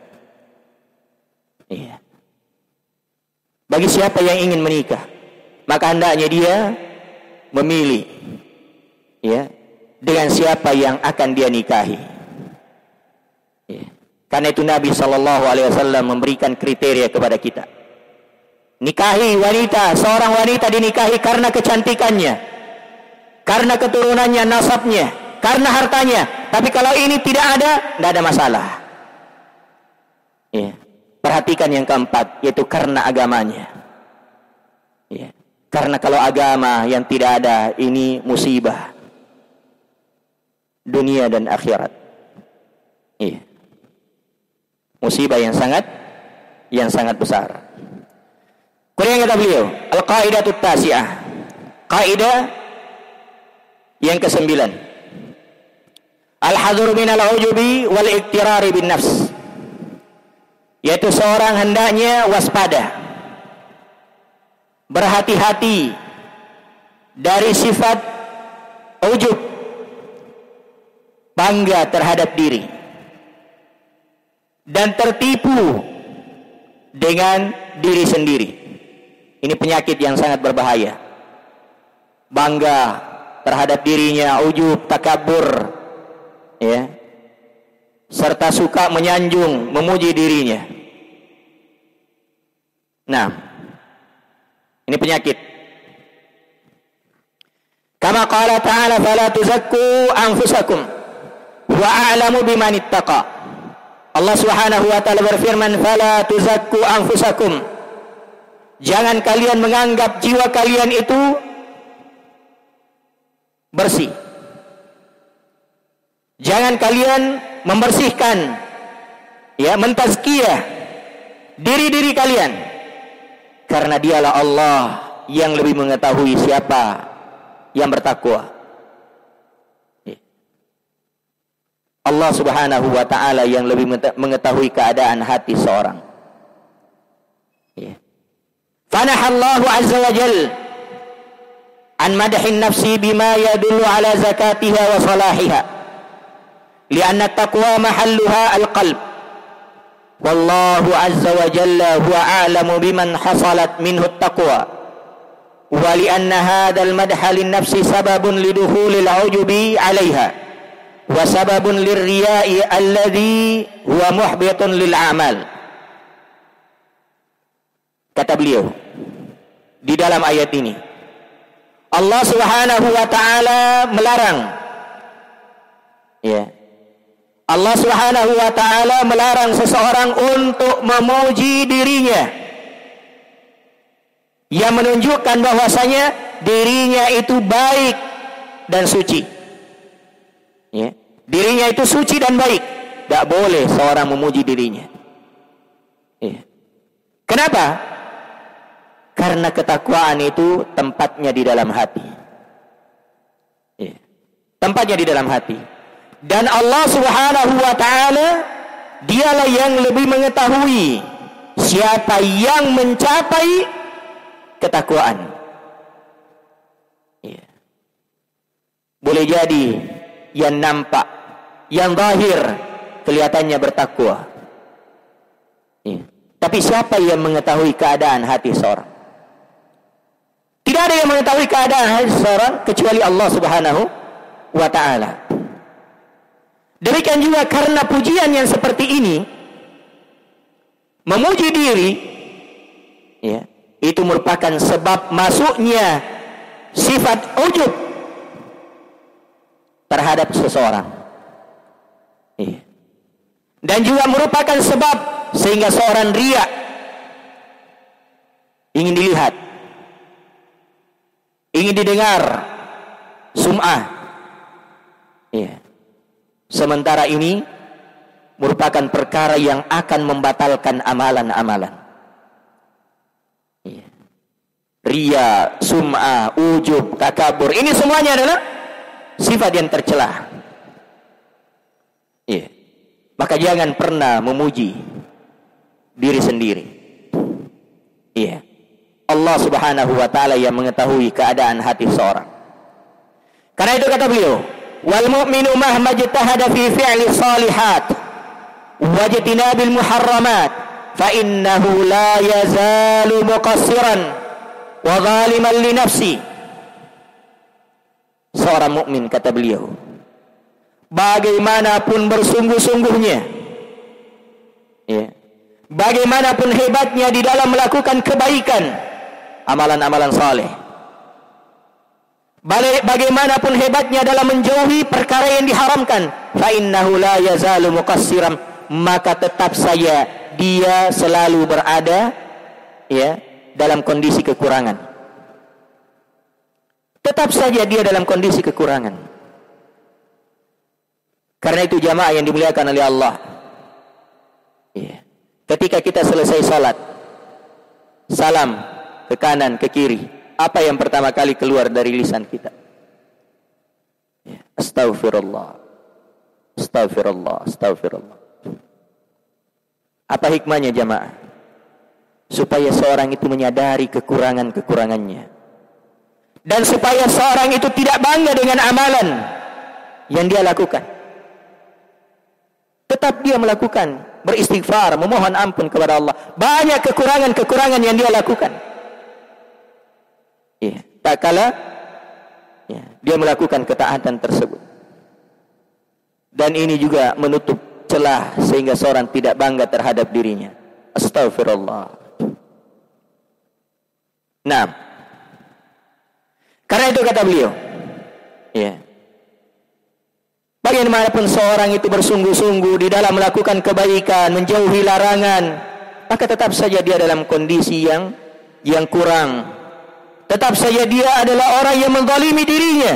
Iya. Bagi siapa yang ingin menikah, maka hendaknya dia memilih, ya, dengan siapa yang akan dia nikahi. Ya. Karena itu Nabi Shallallahu Alaihi Wasallam memberikan kriteria kepada kita. Nikahi wanita, seorang wanita dinikahi karena kecantikannya, karena keturunannya, nasabnya, karena hartanya. Tapi kalau ini tidak ada, tidak ada masalah. Ya. Perhatikan yang keempat, yaitu karena agamanya. Ya. Karena kalau agama yang tidak ada, ini musibah dunia dan akhirat. Iya. Musibah yang sangat yang sangat besar. Kemudian kata beliau, al-qaidatut tasi'ah, kaidah yang kesembilan, al-hadru minal ujubi wal iktirari bin nafs, yaitu seorang hendaknya waspada, berhati-hati dari sifat ujub, bangga terhadap diri, dan tertipu dengan diri sendiri. Ini penyakit yang sangat berbahaya. Bangga terhadap dirinya, ujub, takabur, ya, serta suka menyanjung, memuji dirinya. Nah, ini penyakit. Kama qala ta'ala fala tuzakku anfusakum wa a'lamu biman ittaqa. Allah Subhanahu wa ta'ala berfirman, fala tuzakku anfusakum. Jangan kalian menganggap jiwa kalian itu bersih. Jangan kalian membersihkan, ya, mentazkiyah diri-diri kalian, karena dialah Allah yang lebih mengetahui siapa yang bertakwa. Allah Subhanahu wa ta'ala yang lebih mengetahui keadaan hati seorang. Fanahallahu azza wa jal an madhin nafsi bima yadullu ala zakatiha wa salahiha lianna taqwa mahalluha al-qalb wallahu azza wa jalla huwa a'lamu biman hasalat minhu at-taqwa wa lianna hadha al-madha lin-nafsi sababun lidukhulil 'ujubi 'alayha wa sababun lirriya'i alladhi huwa muhbitun lil a'mal. Kata beliau di dalam ayat ini, Allah Subhanahu wa taala melarang, ya, Allah Subhanahu wa taala melarang seseorang untuk memuji dirinya, yang menunjukkan bahwasanya dirinya itu baik dan suci. Ya, dirinya itu suci dan baik. Tidak boleh seorang memuji dirinya. Ya. Kenapa? Karena ketakwaan itu tempatnya di dalam hati. Ya. Tempatnya di dalam hati. Dan Allah Subhanahu wa taala dialah yang lebih mengetahui siapa yang mencapai ketakwaan. Ya. Boleh jadi yang nampak, yang zahir kelihatannya bertakwa. Ya. Tapi siapa yang mengetahui keadaan hati seorang? Tidak ada yang mengetahui keadaan hati seorang kecuali Allah Subhanahu wa taala. Demikian juga karena pujian yang seperti ini, memuji diri, ya, itu merupakan sebab masuknya sifat ujub terhadap seseorang. Ya. Dan juga merupakan sebab sehingga seorang riya, ingin dilihat, ingin didengar, sum'ah. Ya. Sementara ini merupakan perkara yang akan membatalkan amalan-amalan. Ya. Riya, sum'ah, ujub, takabur, ini semuanya adalah sifat yang tercela. Ya. Maka jangan pernah memuji diri sendiri. Iya. Allah Subhanahu wa taala yang mengetahui keadaan hati seorang. Karena itu kata beliau, wal mu'minu mahma jtahada fi fi'li salihat wa jtinabil muharramat fa innahu la yazalu muqassiran wa zaliman li nafsi. Seorang mukmin, kata beliau, bagaimanapun bersungguh-sungguhnya, ya, bagaimanapun hebatnya di dalam melakukan kebaikan, amalan-amalan saleh, bagaimanapun hebatnya dalam menjauhi perkara yang diharamkan, fa innahu la yazalu muqassiran, maka tetap saja dia selalu berada, ya, dalam kondisi kekurangan. Tetap saja dia dalam kondisi kekurangan. Karena itu jamaah yang dimuliakan oleh Allah, ya, ketika kita selesai salat, salam ke kanan, ke kiri, apa yang pertama kali keluar dari lisan kita? Ya, astaghfirullah, astaghfirullah, astaghfirullah. Apa hikmahnya jamaah? Supaya seorang itu menyadari kekurangan-kekurangannya, dan supaya seorang itu tidak bangga dengan amalan yang dia lakukan. Tetap dia melakukan, beristighfar, memohon ampun kepada Allah. Banyak kekurangan-kekurangan yang dia lakukan. Ya, tak kala, ya, dia melakukan ketaatan tersebut. Dan ini juga menutup celah sehingga seorang tidak bangga terhadap dirinya. Astaghfirullah. Nah, karena itu kata beliau, ya, bagaimanapun seorang itu bersungguh-sungguh di dalam melakukan kebaikan, menjauhi larangan, maka tetap saja dia dalam kondisi yang yang kurang. Tetap saja dia adalah orang yang menzalimi dirinya.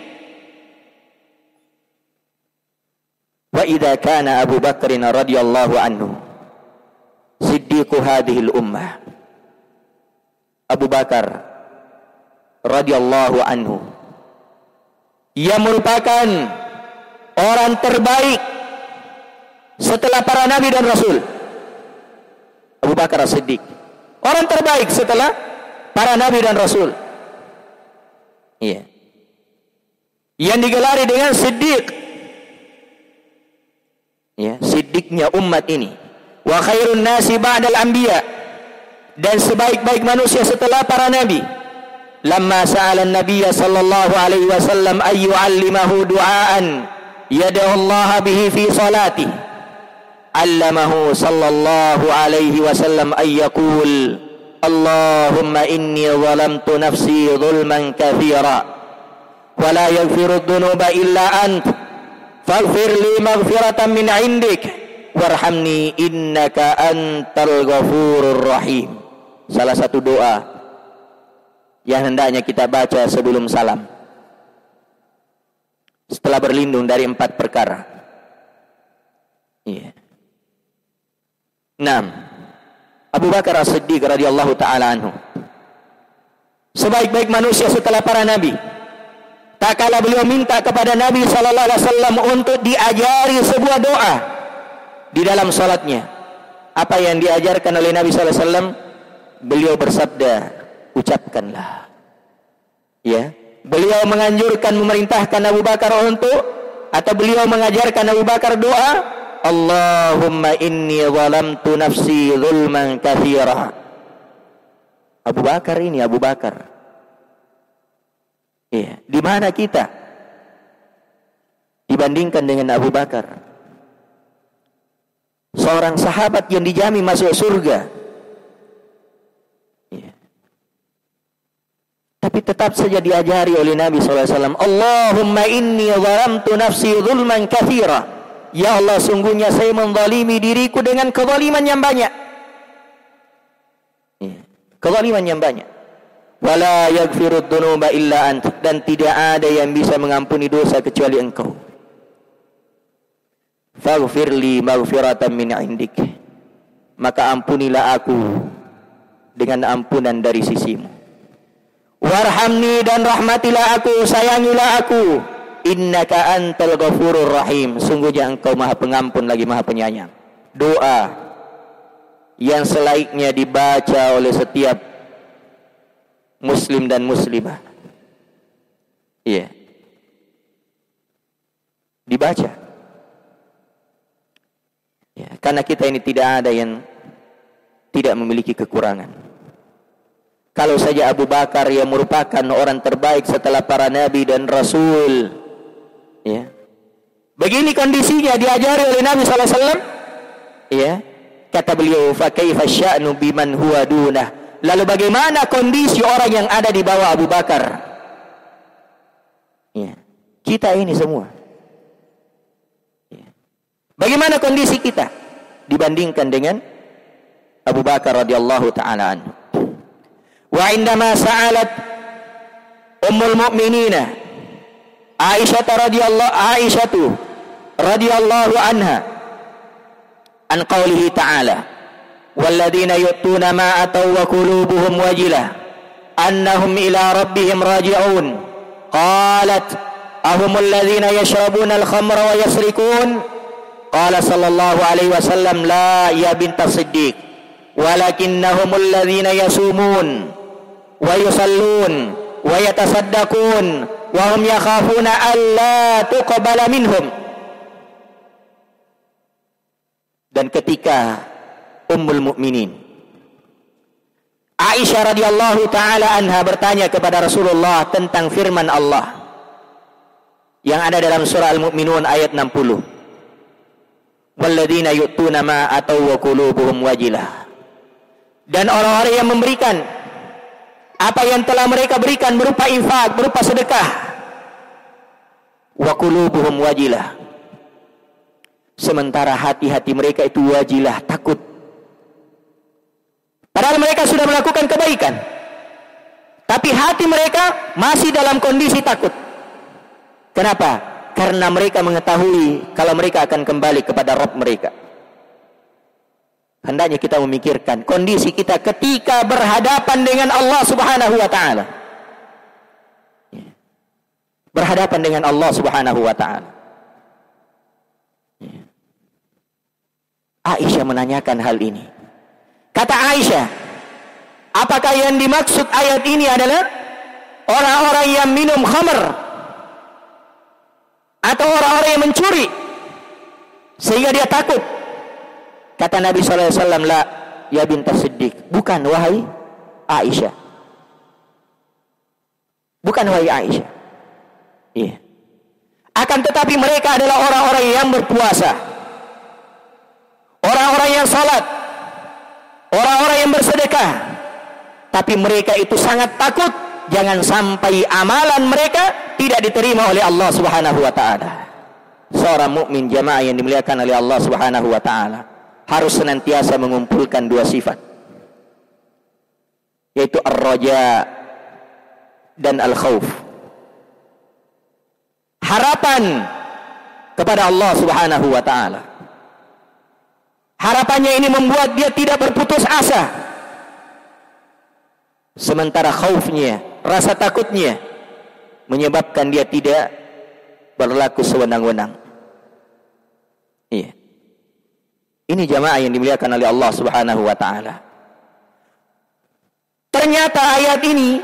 Wa idza kana Abu Bakr radhiyallahu anhu siddiqu hadhil ummah. Abu Bakar radhiyallahu anhu, ia merupakan orang terbaik setelah para nabi dan rasul. Abu Bakar As-Siddiq, orang terbaik setelah para nabi dan rasul. Iya. Yang digelari dengan Siddiq. Ya, siddiqnya umat ini. Wa khairun nasi ba'dal anbiya. Dan sebaik-baik manusia setelah para nabi. Lamma sa'ala an-nabiy sallallahu alaihi wasallam ay yu'allimahu du'aan yad'u Allah bihi fi salatihi. Allamahu sallallahu alaihi wasallam ay yaqul Allahumma inni zalamtu nafsi zulman katsira wa la yaghfiru dhunuba illa ant faghfir li maghfiratan min 'indik warhamni innaka antal ghafurur rahim. Salah satu doa yang hendaknya kita baca sebelum salam setelah berlindung dari empat perkara. Iya. Enam. Abu Bakar As-Siddiq radhiyallahu taala anhu, sebaik-baik manusia setelah para nabi. Tak kala beliau minta kepada Nabi sallallahu alaihi wasallam untuk diajari sebuah doa di dalam salatnya. Apa yang diajarkan oleh Nabi sallallahu alaihi wasallam? Beliau bersabda, ucapkanlah. Ya, beliau menganjurkan, memerintahkan Abu Bakar untuk, atau beliau mengajarkan Abu Bakar doa, Allahumma inni zalamtu nafsi zulman katsira. Abu Bakar ini Abu Bakar. Ya, di mana kita dibandingkan dengan Abu Bakar? Seorang sahabat yang dijamin masuk surga. Ya. Tapi tetap saja diajari oleh Nabi sallallahu alaihi wasallam, Allahumma inni zalamtu nafsi zulman katsira. Ya Allah, sungguhnya saya menzalimi diriku dengan kezaliman yang banyak. Ya. Kezaliman yang banyak. Wala yaghfirud dzunuba illa ant, dan tidak ada yang bisa mengampuni dosa kecuali Engkau. Faghfirli maghfiratan min 'indik, maka ampunilah aku dengan ampunan dari sisimu. Warhamni, dan rahmatilah aku, sayangilah aku. Innaka antal ghafurur rahim, sungguhnya Engkau Maha Pengampun lagi Maha Penyayang. Doa yang selaiknya dibaca oleh setiap muslim dan muslimah. Iya. Dibaca. Ya, karena kita ini tidak ada yang tidak memiliki kekurangan. Kalau saja Abu Bakar yang merupakan orang terbaik setelah para nabi dan rasul, ya, begini kondisinya diajari oleh Nabi sallallahu alaihi wasallam, ya, kata beliau, fa kaifa sya'nu biman huwa dunah. Lalu bagaimana kondisi orang yang ada di bawah Abu Bakar? Ya, kita ini semua. Ya. Bagaimana kondisi kita dibandingkan dengan Abu Bakar radhiyallahu taala anhu? Wa indama sa'alat ummul mu'minina Aisyah radhiyallahu Aisyah radhiyallahu anha an qaulihi ta'ala walladzina yu'tuna ma ataw wa qulubuhum wajilah annahum ila rabbihim raji'un qalat ahumul ladzina yashrabuna al-khamra wa yasrikun qala sallallahu alaihi wasallam la ya bintas siddiq walakinnahumul ladzina yasumun wa yusallun wa yatasaddaqun wa hum yakhafuna alla tuqbala minhum. Dan ketika Ummul Mukminin Aisyah radhiyallahu taala anha bertanya kepada Rasulullah tentang firman Allah yang ada dalam surah Al-Mu'minun ayat enam puluh, walladzina yu'tuna ma ataw wa qulubuhum wajilah, dan orang-orang yang memberikan apa yang telah mereka berikan berupa infak, berupa sedekah, wa qulubuhum wajilah, sementara hati-hati mereka itu wajilah, takut. Padahal mereka sudah melakukan kebaikan, tapi hati mereka masih dalam kondisi takut. Kenapa? Karena mereka mengetahui kalau mereka akan kembali kepada Rabb mereka. Hendaknya kita memikirkan kondisi kita ketika berhadapan dengan Allah Subhanahu wa taala. Berhadapan dengan Allah Subhanahu wa taala. Aisyah menanyakan hal ini. Kata Aisyah, apakah yang dimaksud ayat ini adalah orang-orang yang minum khamr atau orang-orang yang mencuri sehingga dia takut. Kata Nabi sallallahu alaihi wasallam, la ya bintas Siddiq, bukan wahai Aisyah, bukan wahai Aisyah. Iya. Akan tetapi mereka adalah orang-orang yang berpuasa, orang-orang yang salat, orang-orang yang bersedekah, tapi mereka itu sangat takut jangan sampai amalan mereka tidak diterima oleh Allah Subhanahu wa taala. Seorang mukmin jamaah yang dimuliakan oleh Allah Subhanahu wa taala harus senantiasa mengumpulkan dua sifat, yaitu ar-raja dan al-khauf. Harapan kepada Allah Subhanahu wa taala. Harapannya ini membuat dia tidak berputus asa. Sementara khaufnya, rasa takutnya menyebabkan dia tidak berlaku sewenang-wenang. Iya. Ini jamaah yang dimuliakan oleh Allah Subhanahu wa taala. Ternyata ayat ini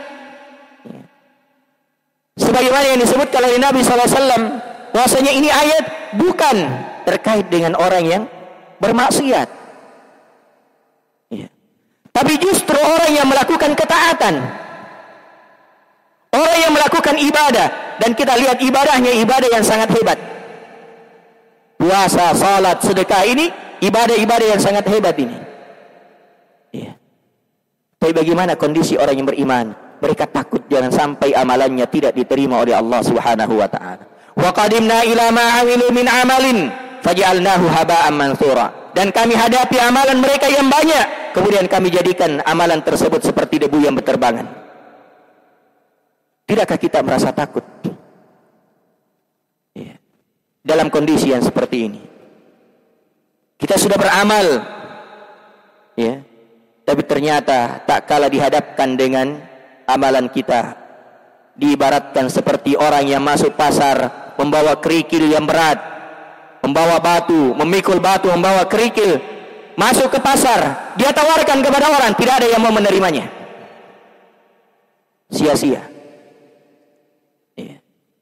sebagaimana yang disebutkan oleh Nabi sallallahu alaihi wasallam, bahwasanya ini ayat bukan terkait dengan orang yang bermaksiat. Ya. Tapi justru orang yang melakukan ketaatan, orang yang melakukan ibadah, dan kita lihat ibadahnya ibadah yang sangat hebat. Puasa, salat, sedekah ini ibadah-ibadah yang sangat hebat ini. Ya. Tapi bagaimana kondisi orang yang beriman? Mereka takut jangan sampai amalannya tidak diterima oleh Allah Subhanahu wa taala. Wa qadimna ila ma 'amilu min 'amalin faj'alnahu haba'an mansura. Dan kami hadapi amalan mereka yang banyak, kemudian kami jadikan amalan tersebut seperti debu yang berterbangan. Tidakkah kita merasa takut? Ya. Dalam kondisi yang seperti ini. Kita sudah beramal, ya, tapi ternyata tak kala dihadapkan dengan amalan kita, diibaratkan seperti orang yang masuk pasar membawa kerikil yang berat, membawa batu, memikul batu, membawa kerikil, masuk ke pasar, dia tawarkan kepada orang, tidak ada yang mau menerimanya. Sia-sia. Ya.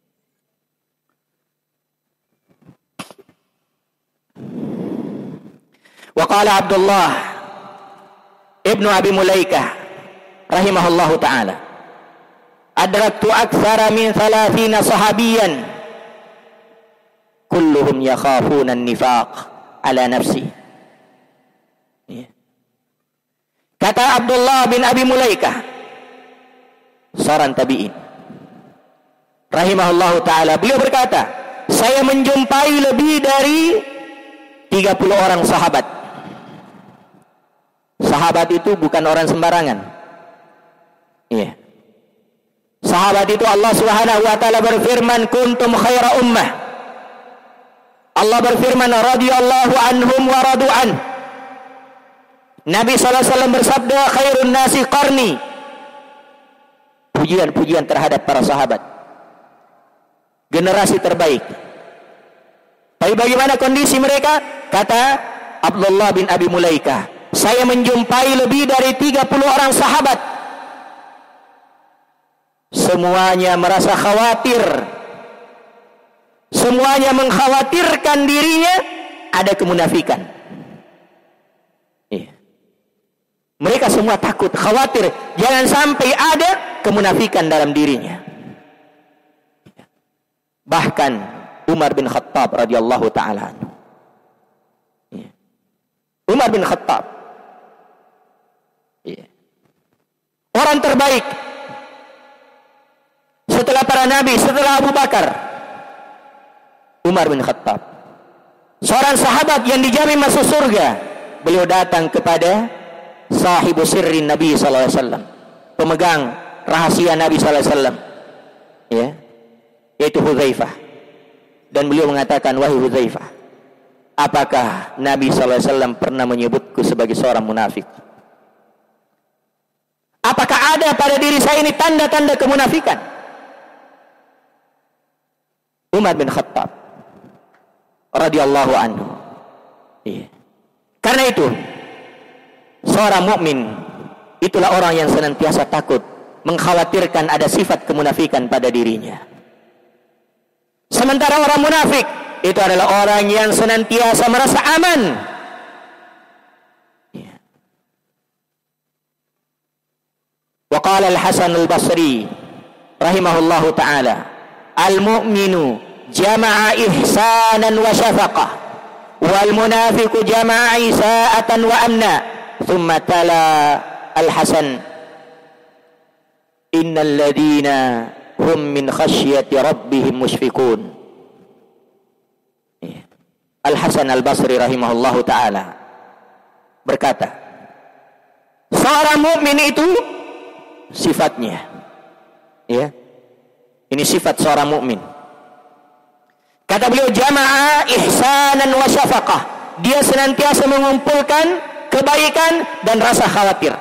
Wa qala Abdullah ibnu Abi Mulaikah rahimahullahu ta'ala, adraktu aktsara min thalathina sahabiyan kulluhum yakhafuna an-nifaq ala nafsi. Ya. Kata Abdullah bin Abi Mulaikah, seorang tabi'in rahimahullahu ta'ala, beliau berkata, saya menjumpai lebih dari tiga puluh orang sahabat. Sahabat itu bukan orang sembarangan. Iya. Sahabat itu Allah Subhanahu wa taala berfirman, kuntum khaira ummah. Allah berfirman, radhiyallahu anhum wa radu an. Nabi sallallahu alaihi wasallam bersabda, khairun nasi qarni. Pujian-pujian terhadap para sahabat, generasi terbaik. Tapi bagaimana kondisi mereka? Kata Abdullah bin Abi Mulaikah, saya menjumpai lebih dari tiga puluh orang sahabat, semuanya merasa khawatir, semuanya mengkhawatirkan dirinya ada kemunafikan. Iya. Mereka semua takut, khawatir jangan sampai ada kemunafikan dalam dirinya. Bahkan Umar bin Khattab radhiyallahu taala, iya. Umar bin Khattab, iya, orang terbaik setelah para nabi, setelah Abu Bakar, Umar bin Khattab, seorang sahabat yang dijamin masuk surga. Beliau datang kepada sahibu sirrin Nabi sallallahu alaihi wasallam, pemegang rahasia Nabi sallallahu alaihi wasallam, ya, yaitu Hudzaifah. Dan beliau mengatakan, wahai Hudzaifah, apakah Nabi sallallahu alaihi wasallam pernah menyebutku sebagai seorang munafik? Apakah ada pada diri saya ini tanda-tanda kemunafikan? Umar bin Khattab radhiyallahu anhu. Iya. Karena itu, seorang mukmin itulah orang yang senantiasa takut mengkhawatirkan ada sifat kemunafikan pada dirinya. Sementara orang munafik itu adalah orang yang senantiasa merasa aman. Wa qala al-Hasan al-Basri rahimahullahu ta'ala, al-mu'minu jama'a ihsanan wa syafaqah, wal munafiqu jama'a isa'atan wa amna. Thumma tala al-Hasan, innal ladhina hum min khasyati rabbihim mushfiqun. Al-Hasan al-Basri rahimahullahu ta'ala berkata, seorang mukmin itu sifatnya, ya, ini sifat seorang mukmin. Kata beliau, jama'a ihsanan wa syafaqah, dia senantiasa mengumpulkan kebaikan dan rasa khawatir.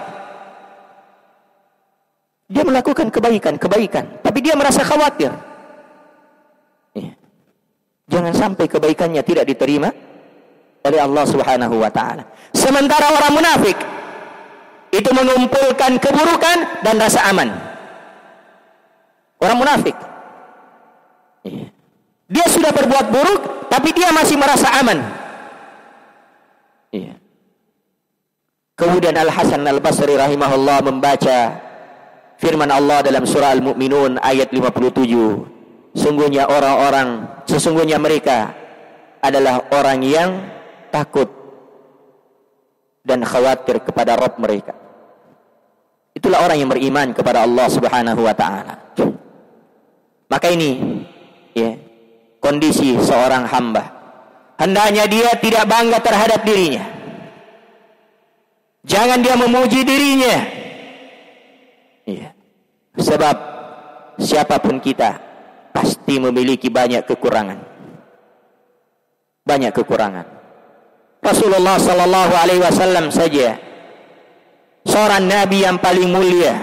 Dia melakukan kebaikan, kebaikan, tapi dia merasa khawatir. Ya. Jangan sampai kebaikannya tidak diterima oleh Allah Subhanahu wa ta'ala. Sementara orang munafik itu mengumpulkan keburukan dan rasa aman. Orang munafik, ya, dia sudah berbuat buruk, tapi dia masih merasa aman. Ya. Kemudian Al-Hasan al-Basri rahimahullah membaca firman Allah dalam surah Al-Mu'minun ayat lima puluh tujuh. Sungguhnya orang-orang, sesungguhnya mereka adalah orang yang takut dan khawatir kepada Rabb mereka. Itulah orang yang beriman kepada Allah Subhanahu wa ta'ala. Maka ini, ya, kondisi seorang hamba. Hendaknya dia tidak bangga terhadap dirinya. Jangan dia memuji dirinya. Ya. Sebab siapapun kita pasti memiliki banyak kekurangan. Banyak kekurangan. Rasulullah sallallahu alaihi wasallam saja, seorang nabi yang paling mulia,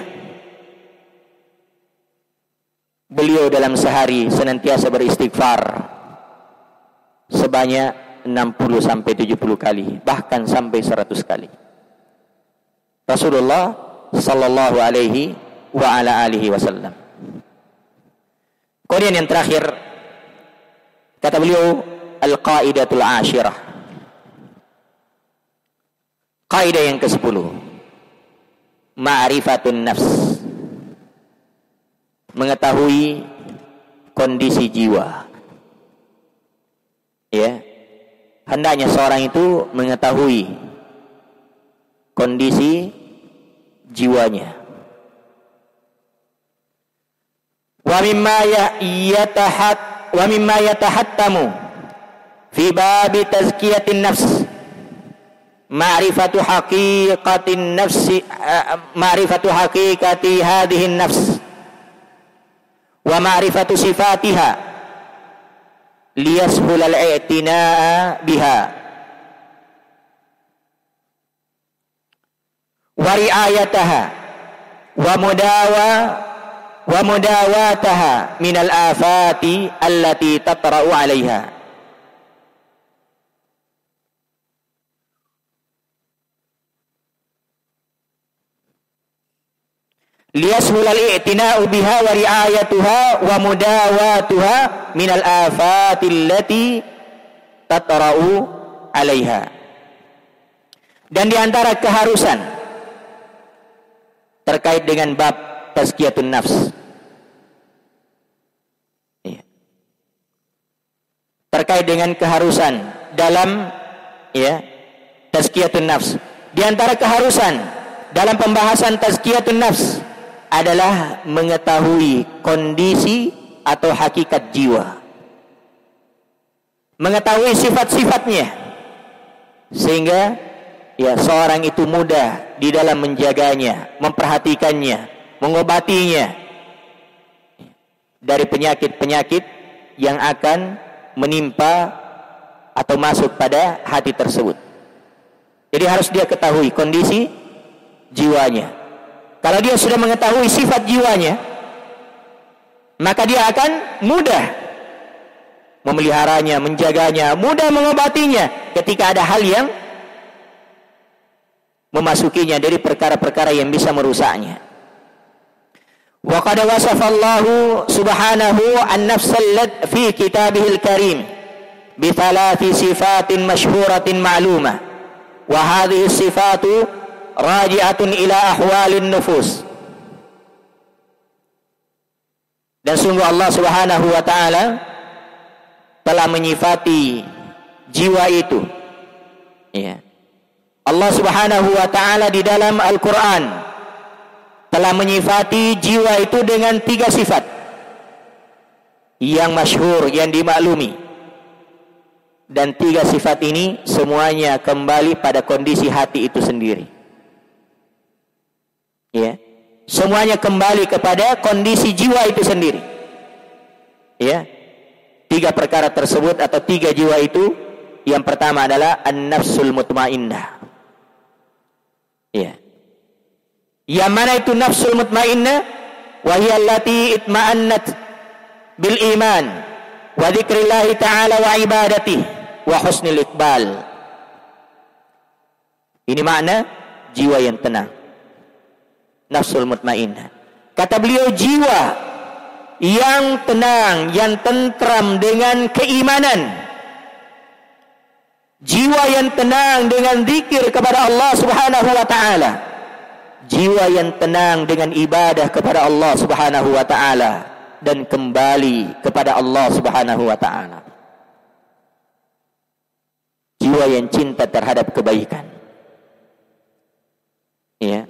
beliau dalam sehari senantiasa beristighfar sebanyak enam puluh sampai tujuh puluh kali, bahkan sampai seratus kali. Rasulullah sallallahu alaihi wa ala alihi wasallam. Kemudian yang terakhir, kata beliau, al-qaidatul ashirah, kaidah yang kesepuluh, ma'rifatun nafs, mengetahui kondisi jiwa. Ya, hendaknya seorang itu mengetahui kondisi jiwanya. Wa mimma yatahat wa mimma yatahattamu fi babi tazkiyatin nafs ma'rifatu haqiqatin nafsi ma'rifatu haqiqati hadhihi nafs wa ma'rifatu sifatiha liyashul al-i'tinaa biha wa ri'ayataha wa mudawa wa mudawataha minal afati allati tatra'u 'alaiha. Liyashul al-i'tina'u biha wa ri'ayatuha wa mudawatuha minal afati allati tatra'u 'alaiha. Dan di antara keharusan terkait dengan bab tazkiyatun nafs, ya, terkait dengan keharusan dalam, ya, tazkiyatun nafs, di antara keharusan dalam pembahasan tazkiyatun nafs adalah mengetahui kondisi atau hakikat jiwa, mengetahui sifat-sifatnya, sehingga, ya, seorang itu mudah di dalam menjaganya, memperhatikannya, mengobatinya dari penyakit-penyakit yang akan menimpa atau masuk pada hati tersebut. Jadi harus dia ketahui kondisi jiwanya. Kalau dia sudah mengetahui sifat jiwanya, maka dia akan mudah memeliharanya, menjaganya, mudah mengobatinya ketika ada hal yang memasukinya dari perkara-perkara yang bisa merusaknya. Wa qad wasafa Allah subhanahu an-nafs fi kitabihil karim bi thalathi sifatin masyhuratin ma'lumah wa hadhihi sifatu raji'atun ila ahwalin nufus. Dan sungguh Allah subhanahu wa ta'ala telah menyifati jiwa itu, ya. Allah subhanahu wa ta'ala di dalam Al-Quran telah menyifati jiwa itu dengan tiga sifat yang masyhur, yang dimaklumi. Dan tiga sifat ini semuanya kembali pada kondisi hati itu sendiri, ya. Semuanya kembali kepada kondisi jiwa itu sendiri, ya. Tiga perkara tersebut atau tiga jiwa itu, yang pertama adalah an-nafsul mutmainnah, ya. Yang mana itu nafsul mutmainnah? Wa hiya allati itma'annat bil iman wa dzikrillah ta'ala wa ibadatihi wa husnil iqbal. Ini makna jiwa yang tenang, nafsul mutmainnah. Kata beliau, jiwa yang tenang, yang tentram dengan keimanan, jiwa yang tenang dengan zikir kepada Allah subhanahu wa ta'ala, jiwa yang tenang dengan ibadah kepada Allah subhanahu wa ta'ala, dan kembali kepada Allah subhanahu wa ta'ala. Jiwa yang cinta terhadap kebaikan, ya.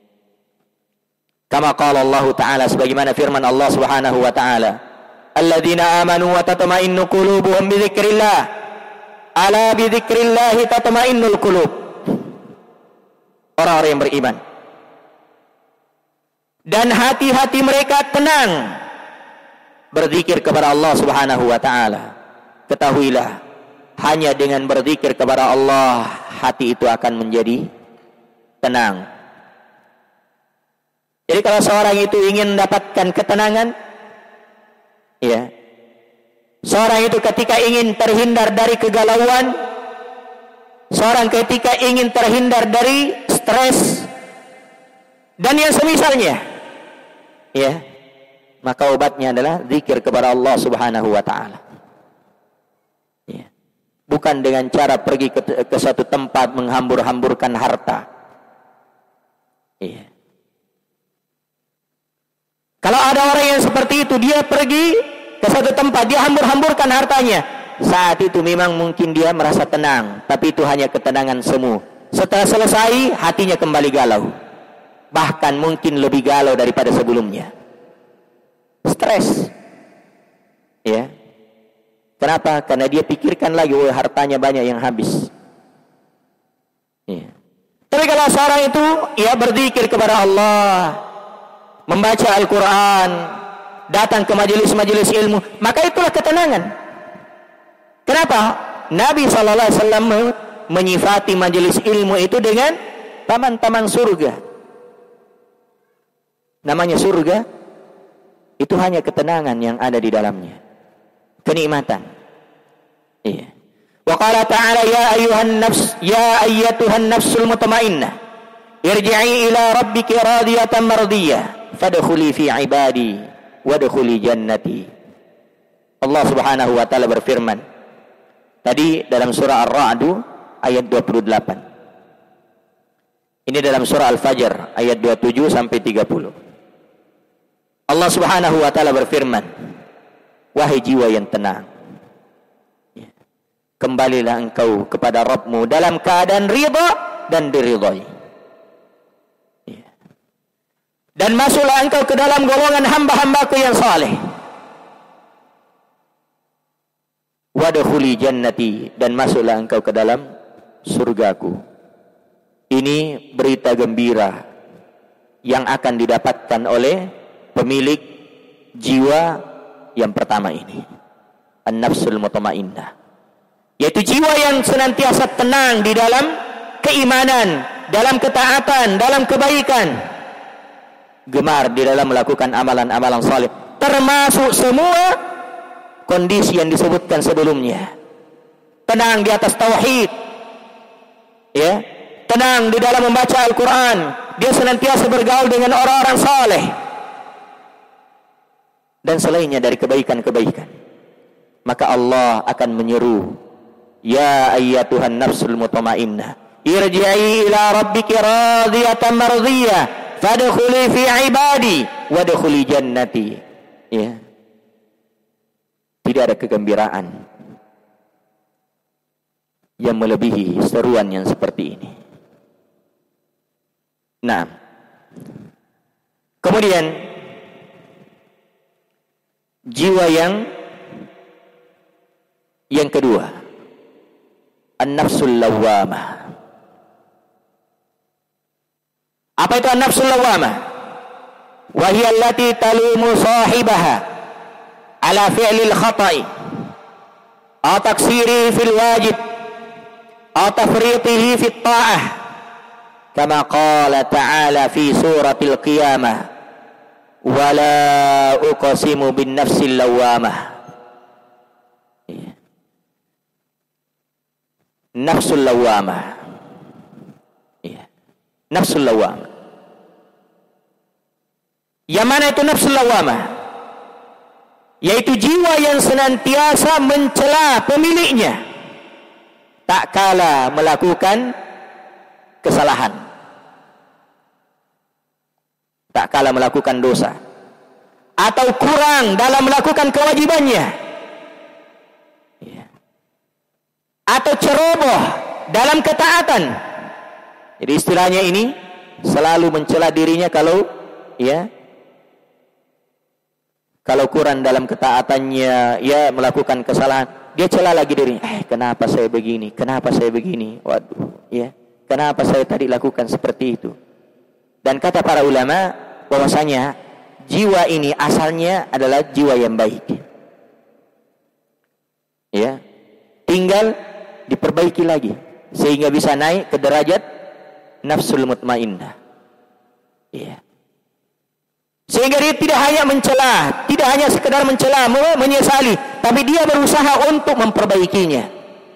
Kama qala Allah ta'ala, sebagaimana firman Allah subhanahu wa ta'ala, alladzina amanu wa tatma'innu qulubuhum bi dzikrillah, ala bi dzikrillah tatma'innul qulub. Orang-orang yang beriman dan hati-hati mereka tenang berzikir kepada Allah subhanahu wa ta'ala. Ketahuilah, hanya dengan berzikir kepada Allah hati itu akan menjadi tenang. Jadi kalau seorang itu ingin mendapatkan ketenangan, ya, seorang itu ketika ingin terhindar dari kegalauan, seorang ketika ingin terhindar dari stres dan yang semisalnya, ya, maka obatnya adalah zikir kepada Allah subhanahu wa ta'ala, ya. Bukan dengan cara pergi ke, ke satu tempat menghambur-hamburkan harta, ya. Kalau ada orang yang seperti itu, dia pergi ke satu tempat, dia hambur-hamburkan hartanya, saat itu memang mungkin dia merasa tenang, tapi itu hanya ketenangan semu. Setelah selesai, hatinya kembali galau, bahkan mungkin lebih galau daripada sebelumnya. Stres, ya. Kenapa? Karena dia pikirkan lagi, oh, hartanya banyak yang habis, ya. Tapi kalau seorang itu, ya, berzikir kepada Allah, membaca Al-Quran, datang ke majelis-majelis ilmu, maka itulah ketenangan. Kenapa? Nabi sallallahu alaihi wasallam menyifati majelis ilmu itu dengan taman-taman surga. Namanya surga, itu hanya ketenangan yang ada di dalamnya, kenikmatan. Iya. Wa qala ta'ala, ya ayyuhan nafs, ya ayyatuhan nafsul mutmainnah, irji'i ila rabbiki radiyatan mardiyah, fadkhuli fi ibadi wadkhuli jannati. Allah subhanahu wa ta'ala berfirman tadi dalam surah Ar-Ra'd ayat dua puluh delapan. Ini dalam surah Al-Fajr ayat dua puluh tujuh sampai tiga puluh. Allah subhanahu wa ta'ala berfirman, wahai jiwa yang tenang, kembalilah engkau kepada Rabbmu dalam keadaan ridha dan diridhai, dan masuklah engkau ke dalam golongan hamba-hambaku yang saleh. Wadkhuli jannati, dan masuklah engkau ke dalam surgaku. Ini berita gembira yang akan didapatkan oleh pemilik jiwa yang pertama ini, an-nafsul mutmainnah, yaitu jiwa yang senantiasa tenang di dalam keimanan, dalam ketaatan, dalam kebaikan, gemar di dalam melakukan amalan-amalan saleh, termasuk semua kondisi yang disebutkan sebelumnya. Tenang di atas tauhid, ya, tenang di dalam membaca Al-Quran, dia senantiasa bergaul dengan orang-orang saleh, dan selainnya dari kebaikan-kebaikan, maka Allah akan menyeru, ya ayyatuhan nafsul mutmainnah, irji'i ila rabbiki radiyatan mardiyah, fadkhuli fi ibadi wadkhuli jannati. Ya. Tidak ada kegembiraan yang melebihi seruan yang seperti ini. Nah, kemudian jiwa yang yang kedua, an-nafsul lawwamah. Apa itu an-nafsul lawwamah? Wa hiya allati talumu sahibaha ala fi'lil khata'i aw taksirihi fil wajib aw tafritihi fit ta'ah, kama qala ta'ala fi suratil qiyamah, wala uqsimu bin nafsil lawwamah. Nafsul lawwamah, ya. Nafsul lawwamah. Yang mana itu nafsul lawwamah? Yaitu jiwa yang senantiasa mencela pemiliknya tak kala melakukan kesalahan, tak kala melakukan dosa, atau kurang dalam melakukan kewajibannya, ya, atau ceroboh dalam ketaatan. Jadi istilahnya ini selalu mencela dirinya kalau ya kalau kurang dalam ketaatannya, ya melakukan kesalahan, dia cela lagi dirinya. Eh, kenapa saya begini? Kenapa saya begini? Waduh, ya. Kenapa saya tadi lakukan seperti itu? Dan kata para ulama bahwasanya jiwa ini asalnya adalah jiwa yang baik. Ya. Tinggal diperbaiki lagi sehingga bisa naik ke derajat nafsul mutmainnah. Ya. Sehingga dia tidak hanya mencela, tidak hanya sekedar mencela, menyesali, tapi dia berusaha untuk memperbaikinya.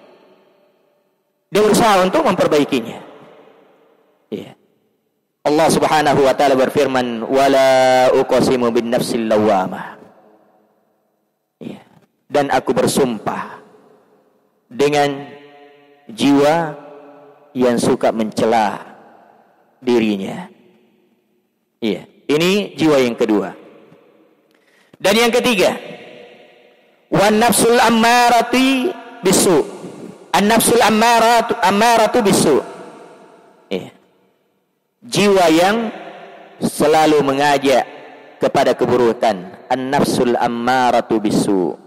Dia berusaha untuk memperbaikinya. Ya. Allah Subhanahu wa taala berfirman, "Wala uqsimu bin nafsil lawwamah." Ya. Dan aku bersumpah dengan jiwa yang suka mencela dirinya. Iya. Ini jiwa yang kedua. Dan yang ketiga, wan nafsul ammarati bisu. An-nafsul ammaratu ammaratu bisu. Ya. Jiwa yang selalu mengajak kepada keburukan. An-nafsul ammaratu bisu.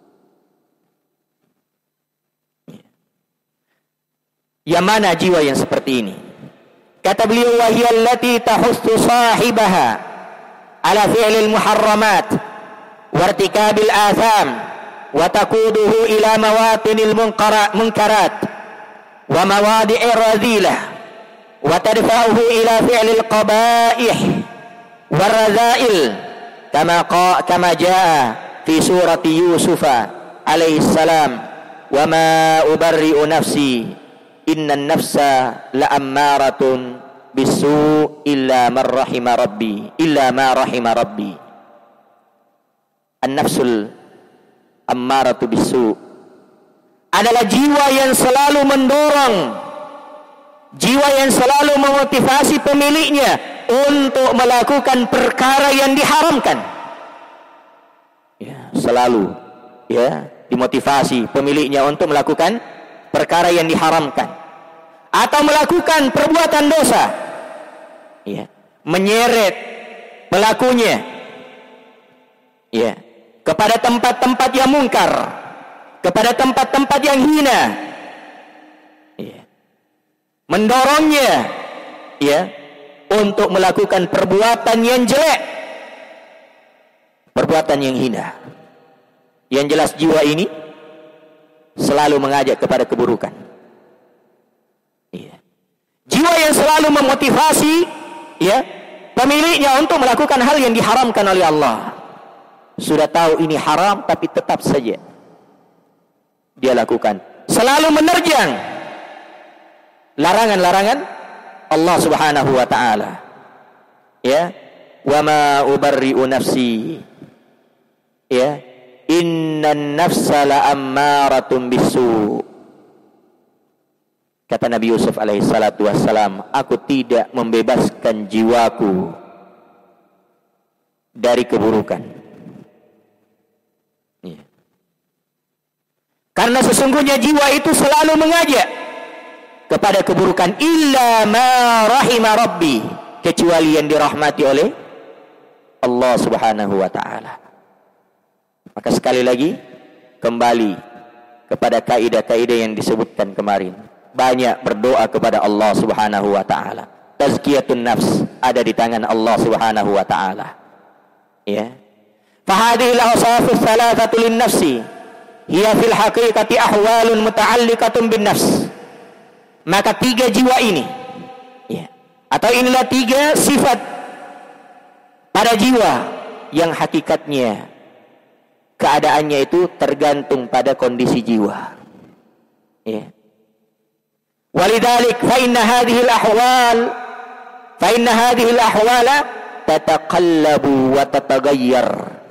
Ya. Yang mana jiwa yang seperti ini? Kata beliau, wahiyallati tahussu sahibaha ala fi'lil muharramat wartikabil atham wa taquduhu ila mawatinil munkarat wa mawadi'ir radhilah wa tadfa'uhu ila fi'lil qaba'ih warradha'il kama kama jaa fi surati Yusuf alaihi salam, wa ma ubarri'u nafsi innan nafsa la'ammaratun bisu illa man rahima rabbi illa ma rahima rabbi. An-nafsul ammaratu bisu adalah jiwa yang selalu mendorong, jiwa yang selalu memotivasi pemiliknya untuk melakukan perkara yang diharamkan. Ya, selalu ya dimotivasi pemiliknya untuk melakukan perkara yang diharamkan atau melakukan perbuatan dosa, ya, menyeret pelakunya, ya, kepada tempat-tempat yang mungkar, kepada tempat-tempat yang hina, ya, mendorongnya, ya, untuk melakukan perbuatan yang jelek, perbuatan yang hina. Yang jelas jiwa ini selalu mengajak kepada keburukan. Ya. Jiwa yang selalu memotivasi, ya, pemiliknya untuk melakukan hal yang diharamkan oleh Allah. Sudah tahu ini haram, tapi tetap saja dia lakukan. Selalu menerjang larangan-larangan Allah Subhanahu wa taala. Ya, wa ma ubarri'u nafsi ya, innan nafsa la'ammaratun bisu. Kata Nabi Yusuf alaihi salatu wassalam, aku tidak membebaskan jiwaku dari keburukan. Ya. Karena sesungguhnya jiwa itu selalu mengajak kepada keburukan, illa ma rahima rabbi, kecuali yang dirahmati oleh Allah Subhanahu wa taala. Maka sekali lagi kembali kepada kaidah-kaidah yang disebutkan kemarin. Banyak berdoa kepada Allah Subhanahu wa taala. Tazkiyatun nafs ada di tangan Allah Subhanahu wa taala. Ya. Fa hadhihi al-awsaf ats-tsalatsatu lin-nafsi hiya fil haqiqati ahwalun muta'alliqatun bin-nafs. Maka tiga jiwa ini, ya, atau inilah tiga sifat pada jiwa yang hakikatnya keadaannya itu tergantung pada kondisi jiwa. Ya. Walidzalik fa inna hadhihi al-ahwal fa inna hadhihi al-ahwala tataqallabu wa tataghayyar.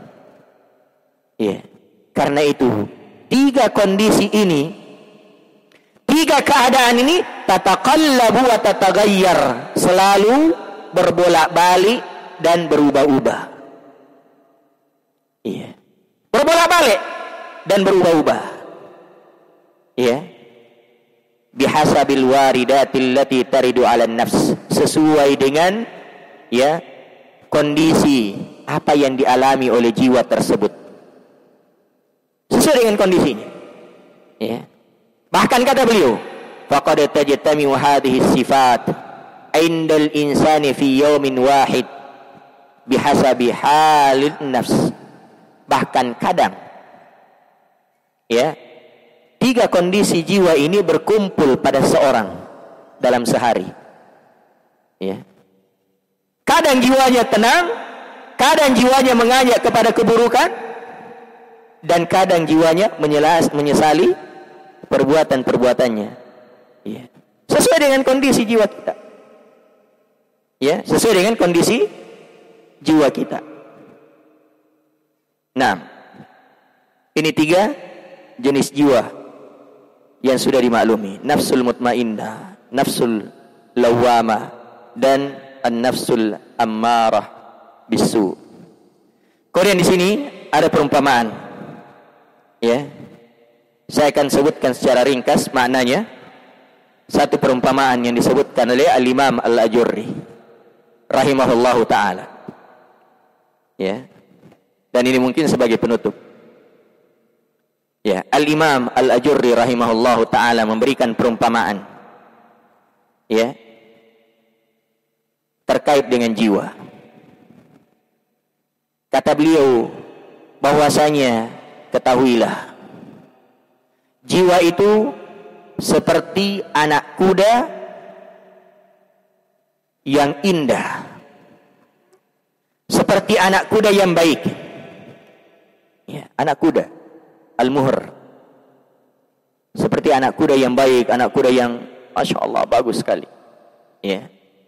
Ya. Karena itu tiga kondisi ini, tiga keadaan ini tataqallabu wa tataghayyar, selalu berbolak-balik dan berubah-ubah. Iya. Berbolak-balik dan berubah-ubah. Iya. Bihasabil waridatil lati taridu 'alan nafs, sesuai dengan ya kondisi apa yang dialami oleh jiwa tersebut. Sesuai dengan kondisinya. Ya. Bahkan kata beliau, faqad tajtami'u hadhihi sifat 'indal insani fi yawmin wahid bihasabi halin nafs. Bahkan kadang ya, tiga kondisi jiwa ini berkumpul pada seorang dalam sehari. Ya. Kadang jiwanya tenang, kadang jiwanya mengajak kepada keburukan, dan kadang jiwanya menyesali perbuatan-perbuatannya. Ya. Sesuai dengan kondisi jiwa kita. Ya, sesuai dengan kondisi jiwa kita. Nah, ini tiga jenis jiwa yang sudah dimaklumi. Nafsul mutmainnah, nafsul lawwamah, dan an-nafsul ammarah bisu. Kemudian di sini ada perumpamaan. Ya. Saya akan sebutkan secara ringkas maknanya. Satu perumpamaan yang disebutkan oleh Al-Imam Al-Ajurri rahimahullahu taala. Ya. Dan ini mungkin sebagai penutup. Ya, Al-Imam Al-Ajurri rahimahullahu taala memberikan perumpamaan. Ya. Terkait dengan jiwa. Kata beliau bahwasanya ketahuilah, jiwa itu seperti anak kuda yang indah, seperti anak kuda yang baik. Ya, anak kuda al-muhr, seperti anak kuda yang baik, anak kuda yang masya Allah bagus sekali. Ya.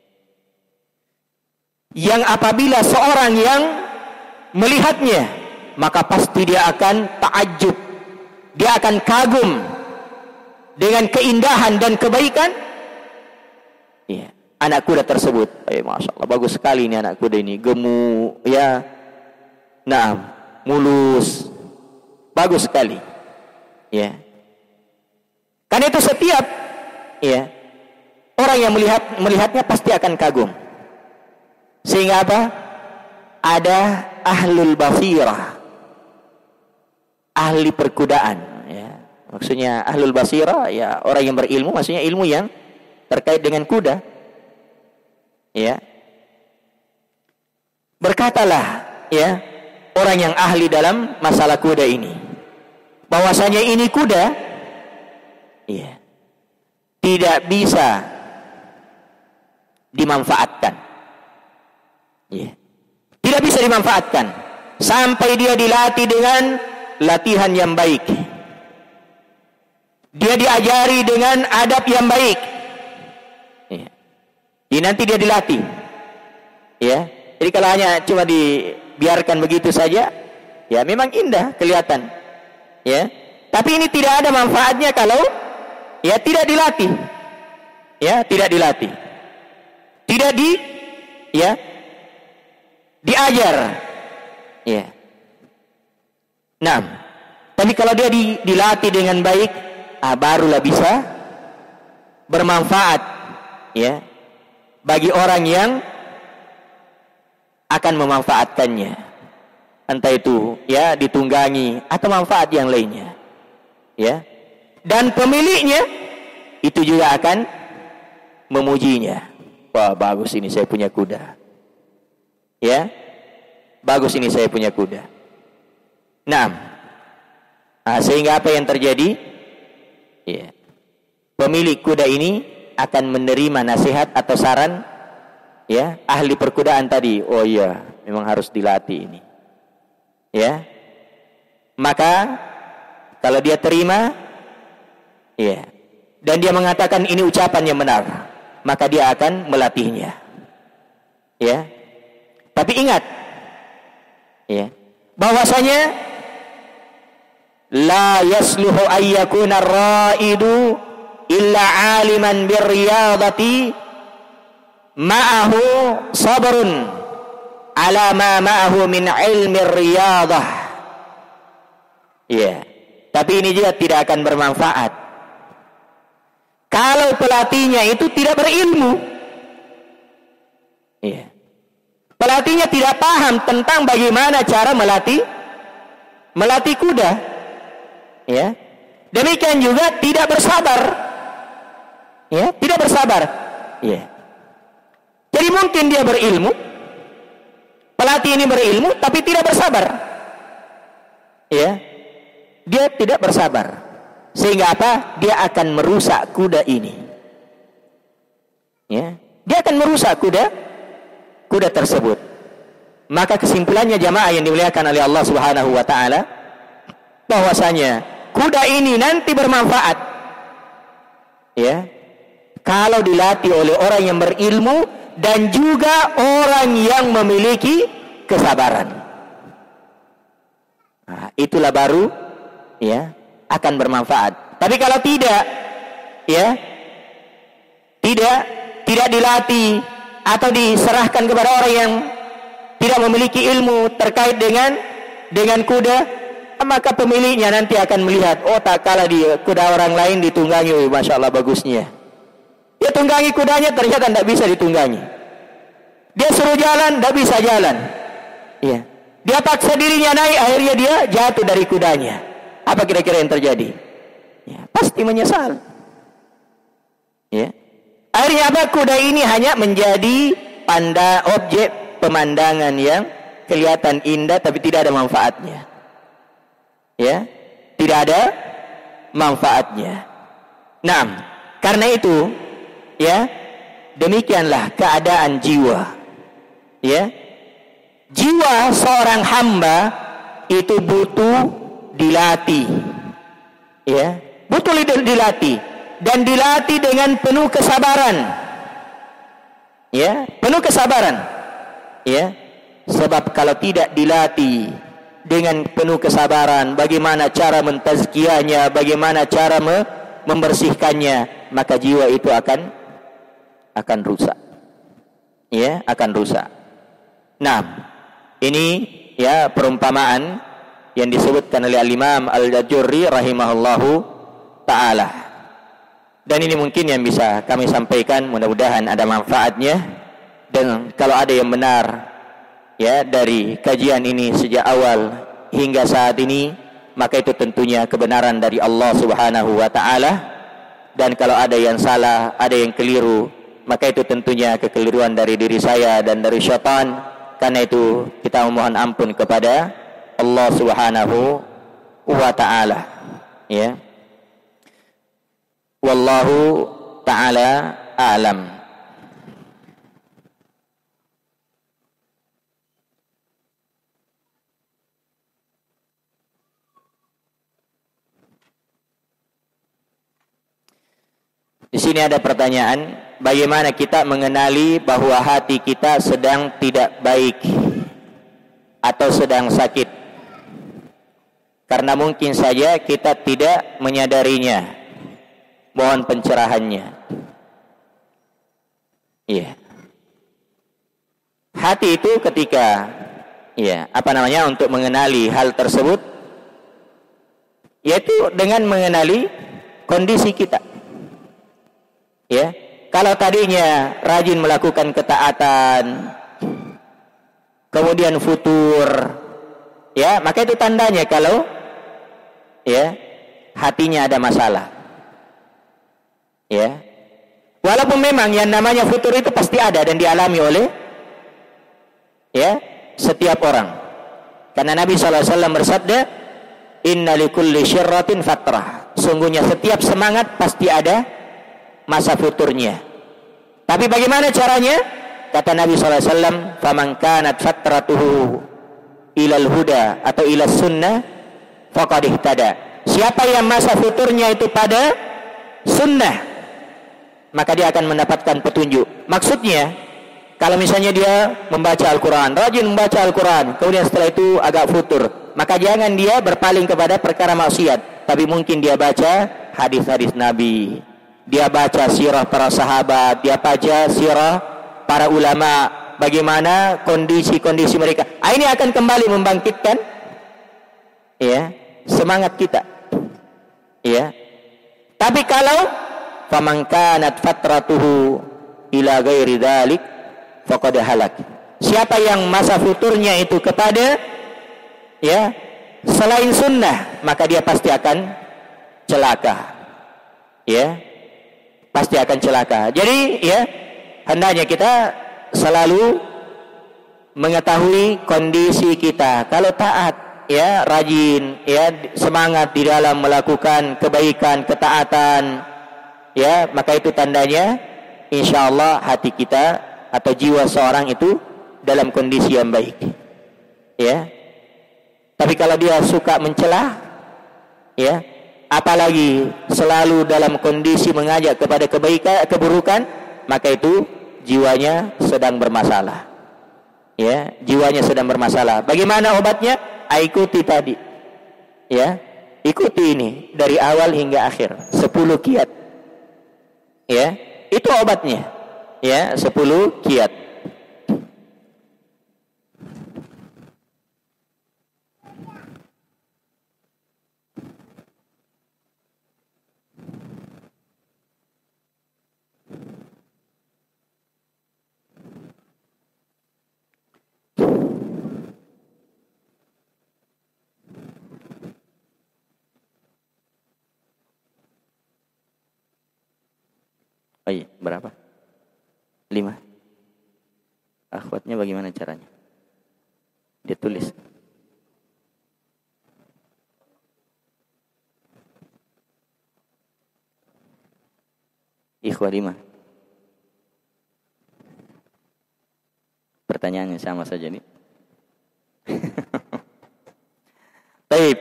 Yang apabila seorang yang melihatnya, maka pasti dia akan ta'ajjub, dia akan kagum dengan keindahan dan kebaikan. Ya, anak kuda tersebut, eh, masya Allah bagus sekali ini anak kuda ini, gemuk, ya, nah, mulus, bagus sekali. Ya, karena itu setiap ya orang yang melihat melihatnya pasti akan kagum. Sehingga apa? Ada ahlul basirah, ahli perkudaan. Ya. Maksudnya ahlul basirah, ya orang yang berilmu, maksudnya ilmu yang terkait dengan kuda. Ya. Berkatalah, ya orang yang ahli dalam masalah kuda ini, bahwasanya ini kuda, ya tidak bisa dimanfaatkan. Ya. Tidak bisa dimanfaatkan sampai dia dilatih dengan latihan yang baik. Dia diajari dengan adab yang baik. Ya. Ini nanti dia dilatih. Ya. Jadi kalau hanya cuma dibiarkan begitu saja, Ya, memang indah kelihatan. Ya. Tapi ini tidak ada manfaatnya kalau ya tidak dilatih. Ya, tidak dilatih. Tidak di ya diajar. Ya. Nah, tapi kalau dia di, dilatih dengan baik, ah, barulah bisa bermanfaat ya bagi orang yang akan memanfaatkannya. Entah itu ya ditunggangi atau manfaat yang lainnya. Ya. Dan pemiliknya itu juga akan memujinya. Wah, bagus ini saya punya kuda. Ya. Bagus ini saya punya kuda. Nah, nah, sehingga apa yang terjadi? Ya, pemilik kuda ini akan menerima nasihat atau saran, ya, ahli perkudaan tadi. Oh iya, memang harus dilatih ini. Ya, maka kalau dia terima, ya, dan dia mengatakan ini ucapan yang benar, maka dia akan melatihnya. Ya, tapi ingat, ya, bahwasanya la yasluhu ayyakuna ar-ra'idu illa 'aliman birriyadati ma'ahu sabrun ala ma ma'ahu min ilmi riyadah. Ya, tapi ini juga tidak akan bermanfaat kalau pelatihnya itu tidak berilmu. Ya. Pelatihnya tidak paham tentang bagaimana cara melatih melatih kuda. Ya, demikian juga tidak bersabar. Ya, tidak bersabar. Ya. Jadi mungkin dia berilmu, pelatih ini berilmu, tapi tidak bersabar. Ya, dia tidak bersabar. Sehingga apa? Dia akan merusak kuda ini. Ya, dia akan merusak kuda, kuda tersebut. Maka kesimpulannya jamaah yang dimuliakan oleh Allah Subhanahu Wa Taala, bahwasanya kuda ini nanti bermanfaat, ya, kalau dilatih oleh orang yang berilmu dan juga orang yang memiliki kesabaran. Nah, itulah baru, ya, akan bermanfaat. Tapi kalau tidak, ya, tidak, tidak dilatih atau diserahkan kepada orang yang tidak memiliki ilmu terkait dengan dengan kuda, maka pemiliknya nanti akan melihat, oh tak kalah di kuda orang lain ditunggangi, oh, masya Allah bagusnya. Dia tunggangi kudanya, ternyata tidak bisa ditunggangi. Dia suruh jalan, tidak bisa jalan. Ya. Dia paksa dirinya naik, akhirnya dia jatuh dari kudanya. Apa kira-kira yang terjadi? Ya, pasti menyesal. Ya. Akhirnya apa? Kuda ini hanya menjadi panda objek pemandangan yang kelihatan indah, tapi tidak ada manfaatnya. Ya, tidak ada manfaatnya. Nah, karena itu, ya, demikianlah keadaan jiwa. Ya, jiwa seorang hamba itu butuh dilatih. Ya, butuh dilatih dan dilatih dengan penuh kesabaran. Ya, penuh kesabaran. Ya, sebab kalau tidak dilatih dengan penuh kesabaran, bagaimana cara mentazkiyahnya, bagaimana cara me membersihkannya, maka jiwa itu akan akan rusak. Ya, akan rusak. Nah, ini ya perumpamaan yang disebutkan oleh Al-Imam Al-Jurri rahimahullahu taala. Dan ini mungkin yang bisa kami sampaikan, mudah-mudahan ada manfaatnya. Dan kalau ada yang benar ya dari kajian ini sejak awal hingga saat ini, maka itu tentunya kebenaran dari Allah Subhanahu wa taala. Dan kalau ada yang salah, ada yang keliru, maka itu tentunya kekeliruan dari diri saya dan dari syaitan. Karena itu kita memohon ampun kepada Allah Subhanahu wa taala. Ya. Wallahu taala a'lam. Di sini ada pertanyaan, bagaimana kita mengenali bahwa hati kita sedang tidak baik atau sedang sakit? karena mungkin saja kita tidak menyadarinya. Mohon pencerahannya. Iya. Hati itu ketika ya, apa namanya, untuk mengenali hal tersebut, yaitu dengan mengenali kondisi kita. Ya, kalau tadinya rajin melakukan ketaatan, kemudian futur, ya, maka itu tandanya kalau ya hatinya ada masalah. Ya, walaupun memang yang namanya futur itu pasti ada dan dialami oleh ya setiap orang. Karena Nabi shallallahu alaihi wasallam bersabda, Inna likulli syirratin fatrah. Sungguhnya setiap semangat pasti ada masa futurnya. Tapi bagaimana caranya? Kata Nabi shallallahu alaihi wasallam, faman kanat fatratuhu ilal huda atau ilas sunnah faqad ihtada. Siapa yang masa futurnya itu pada sunnah, maka dia akan mendapatkan petunjuk. Maksudnya, kalau misalnya dia membaca Al-Quran, rajin membaca Al-Quran, kemudian setelah itu agak futur, maka jangan dia berpaling kepada perkara maksiat, tapi mungkin dia baca hadis-hadis Nabi, dia baca sirah para sahabat, dia baca sirah para ulama, bagaimana kondisi-kondisi mereka. Ini akan kembali membangkitkan ya semangat kita. Ya. Tapi kalau faman kanat fatratuhu ila ghairi dzalik faqad halak. Siapa yang masa futurnya itu kepada ya selain sunnah, maka dia pasti akan celaka. Ya. Pasti akan celaka. Jadi ya hendaknya kita selalu mengetahui kondisi kita. Kalau taat, ya rajin, ya semangat di dalam melakukan kebaikan, ketaatan, ya maka itu tandanya insyaallah hati kita atau jiwa seorang itu dalam kondisi yang baik. Ya. Tapi kalau dia suka mencela, ya, apalagi selalu dalam kondisi mengajak kepada kebaikan, keburukan, maka itu jiwanya sedang bermasalah. Ya, jiwanya sedang bermasalah. Bagaimana obatnya? Ikuti tadi. Ya, ikuti ini dari awal hingga akhir, sepuluh kiat. Ya, itu obatnya. Ya, sepuluh kiat. Oh iya, berapa? Lima. Akhwatnya bagaimana caranya? Dia tulis. Ikhwah lima. Pertanyaannya sama saja nih. Baik.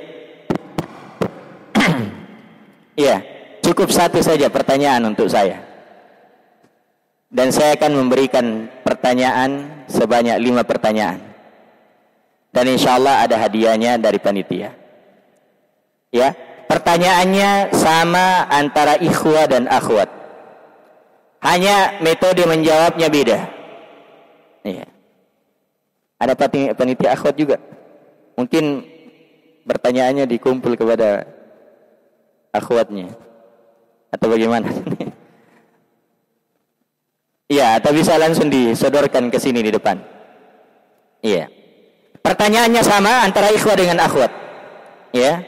Iya, cukup satu saja pertanyaan untuk saya. Dan saya akan memberikan pertanyaan sebanyak lima pertanyaan. Dan insya Allah ada hadiahnya dari panitia. Ya, pertanyaannya sama antara ikhwah dan akhwat. Hanya metode menjawabnya beda. Ya. Ada panitia akhwat juga. Mungkin pertanyaannya dikumpul kepada akhwatnya. Atau bagaimana? Iya, atau bisa langsung disodorkan ke sini di depan. Iya. Pertanyaannya sama antara ikhwah dengan akhwat. Ya.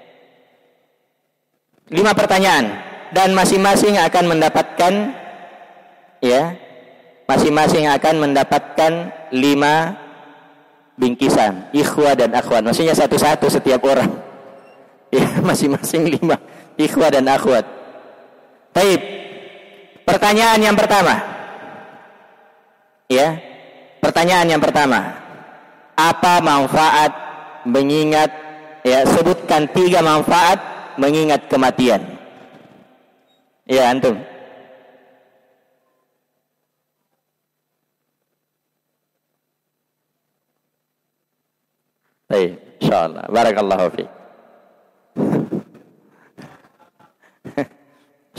Lima pertanyaan dan masing-masing akan mendapatkan ya, masing-masing akan mendapatkan lima bingkisan ikhwah dan akhwat. Maksudnya satu-satu setiap orang. Ya, masing-masing lima ikhwah dan akhwat. Baik. Pertanyaan yang pertama. Ya, pertanyaan yang pertama, apa manfaat mengingat, ya, sebutkan tiga manfaat mengingat kematian. Ya, antum. Baik, insyaallah. Barakallahu fiik.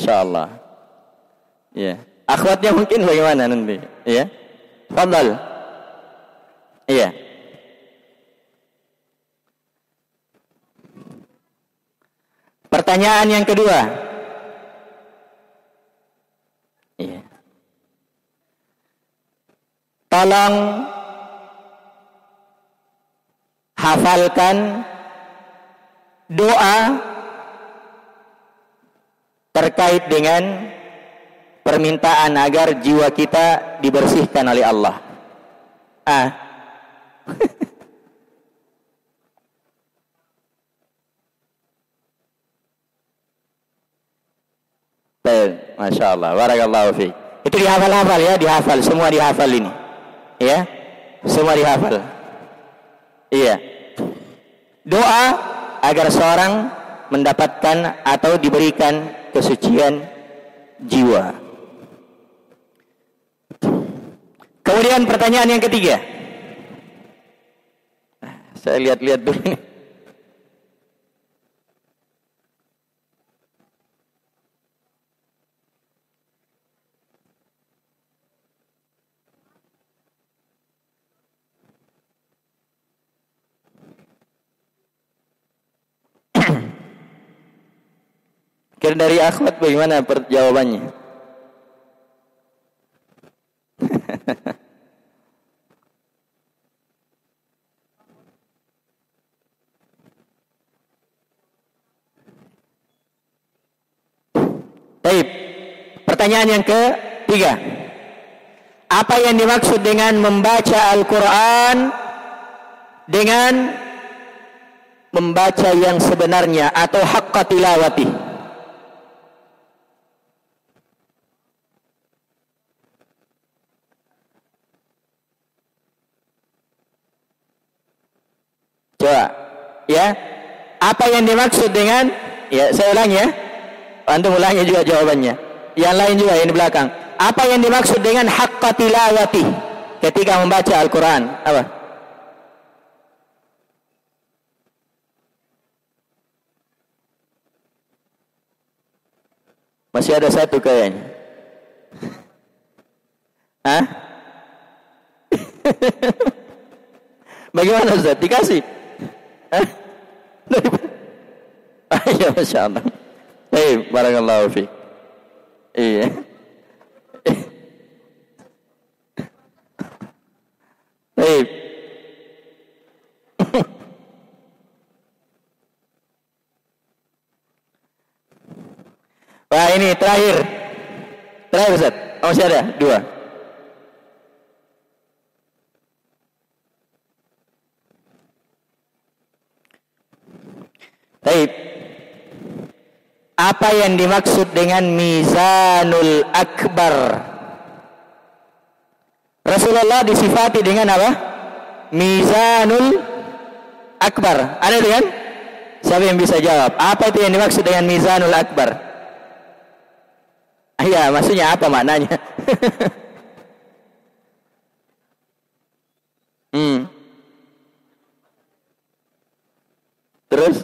Masya Allah. Ya. Akhwatnya mungkin bagaimana nanti? Ya. Fadal. Iya. Pertanyaan yang kedua. Iya. Tolong hafalkan doa terkait dengan permintaan agar jiwa kita dibersihkan oleh Allah. Ah. Masya Allah, barakallahu fiik. Itu dihafal-hafal ya, dihafal, semua dihafal ini. Ya, semua dihafal. Iya. Doa agar seorang mendapatkan atau diberikan kesucian jiwa. Kemudian pertanyaan yang ketiga. Saya lihat-lihat dulu ini. Kira dari akhwat bagaimana jawabannya? Baik. Pertanyaan yang ketiga. Apa yang dimaksud dengan membaca Al-Quran dengan membaca yang sebenarnya atau haqqa tilawati? Coba, ya, apa yang dimaksud dengan, ya saya ulang ya, antum ulangnya juga jawabannya, yang lain juga yang di belakang. Apa yang dimaksud dengan haqqa tilawati ketika membaca Al-Quran? Apa? Masih ada satu kayaknya. Hah? Bagaimana Ustaz? Dikasih? Hah? Ya Masya Allah. Baik, barakallahu fiik. Iya. Baik. Wah ini terakhir. Terakhir Ustaz. Oh, masih ada dua. Baik. Apa yang dimaksud dengan mizanul akbar? Rasulullah disifati dengan apa? Mizanul akbar. Ada kan? Siapa yang bisa jawab? Apa itu yang dimaksud dengan mizanul akbar? Iya, maksudnya apa maknanya? hmm. Terus?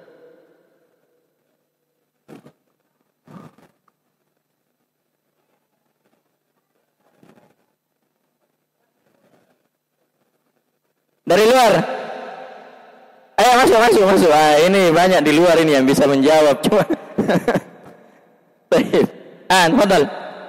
Dari luar. Ayo masuk, masuk, masuk. Ah, ini banyak di luar ini yang bisa menjawab. Cuma. Baik. Ah, fadal.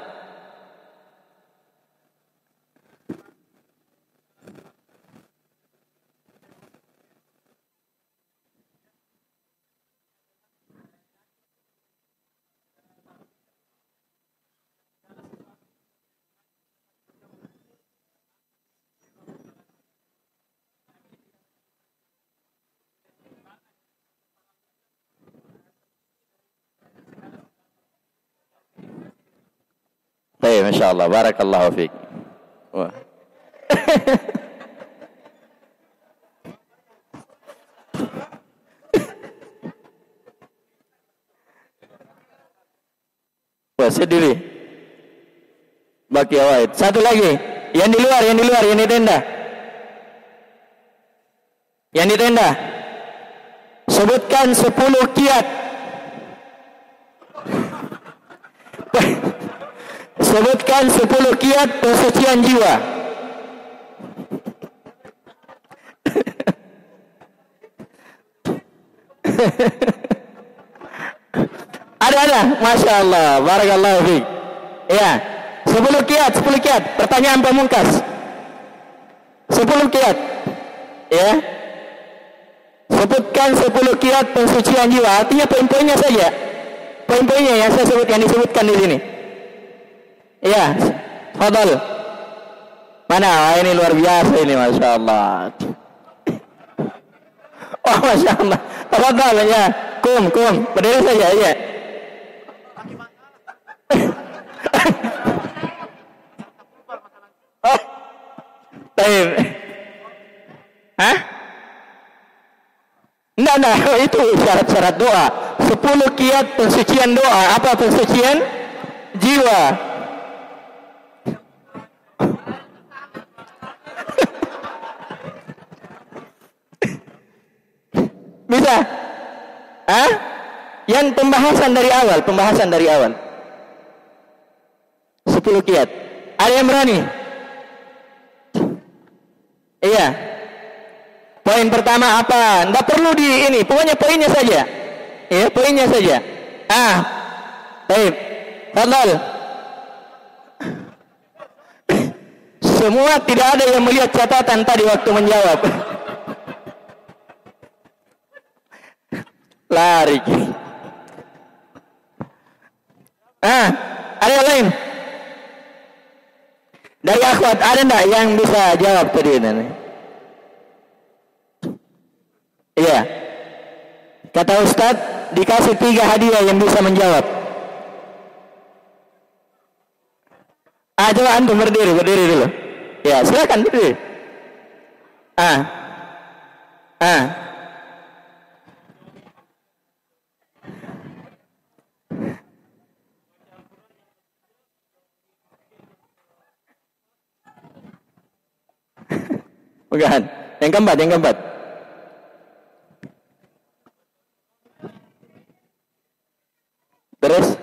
Baik, Masya Allah, barakallahu fiik. Wah. Wah, sendiri. Baki await. Satu lagi, yang di luar, yang di luar, yang di tenda. Yang di tenda. Sebutkan sepuluh kiat. Sebutkan sepuluh kiat pensucian jiwa. Ada-ada, Masya Allah, barakallahu fiik. Ya, sepuluh kiat, sepuluh kiat. Pertanyaan pamungkas. Sepuluh kiat. Ya. Sebutkan sepuluh kiat pensucian jiwa. Artinya poin-poinnya saja. Poin-poinnya yang saya sebutkan, disebutkan di sini. Ya, fadal. Mana? Oh, ini luar biasa ini, Masya Allah. Oh, Masya Allah. Fadal ya. Kum, kum. Berdiri saja, ya. Oh, baik. Hah? Enggak, enggak. Itu syarat-syarat doa. Sepuluh kiat pensucian doa. Apa pensucian? Jiwa. Bisa? Hah? Yang pembahasan dari awal. Pembahasan dari awal. Sepuluh kiat. Ada yang berani? Iya. Poin pertama apa? Nggak perlu di ini. Pokoknya poinnya saja. Ya, poinnya saja. Ah. Baik. Fadhal. Semua tidak ada yang melihat catatan tadi waktu menjawab. Lari. Ah, ada yang lain? Dari akhwat ada enggak yang bisa jawab tadi ini? Iya. Kata Ustaz, dikasih tiga hadiah yang bisa menjawab. Ah, coba antum berdiri, berdiri dulu. Ya, silakan berdiri. Ah. Ah. Bukan. Yang keempat, yang keempat. Terus?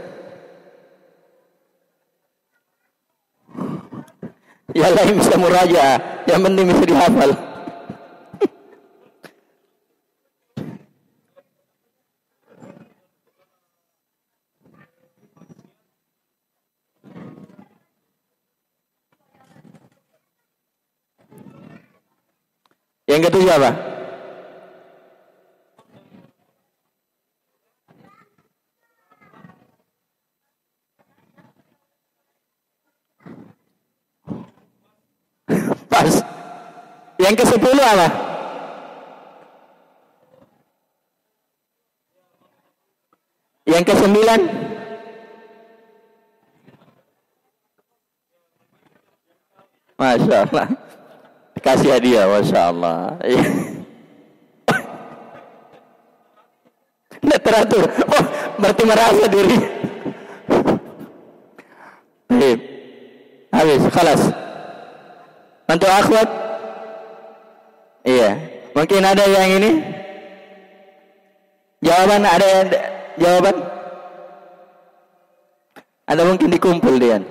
Yang lain bisa murajaah, yang penting bisa dihafal. Yang ketujuh apa? Pas. Yang ke sepuluh apa? Yang ke sembilan? Masya Allah. Kasih hadiah, Masya Allah. Nggak teratur. Oh, berarti merasa diri. Baik. Habis, khalas. Untuk akhwat? Iya. Mungkin ada yang ini? Jawaban, ada yang jawaban? Ada mungkin dikumpul dia.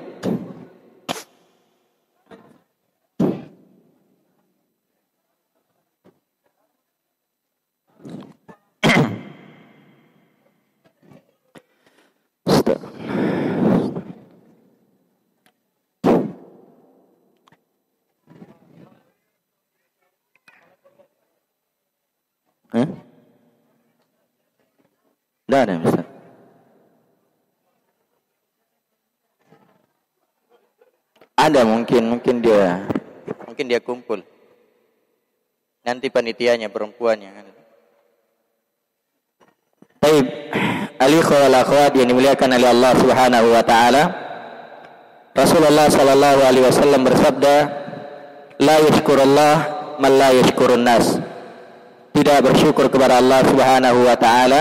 Hah? Tidak ada, Ustaz. Ada mungkin, mungkin dia, mungkin dia kumpul. Nanti panitianya perempuannya kan. Baik, alikhwa wal akhwat yang dimuliakan oleh Allah Subhanahu wa taala. Rasulullah sallallahu alaihi wasallam bersabda, "La yashkurullah man la yashkurun nas." Tidak bersyukur kepada Allah Subhanahu wa taala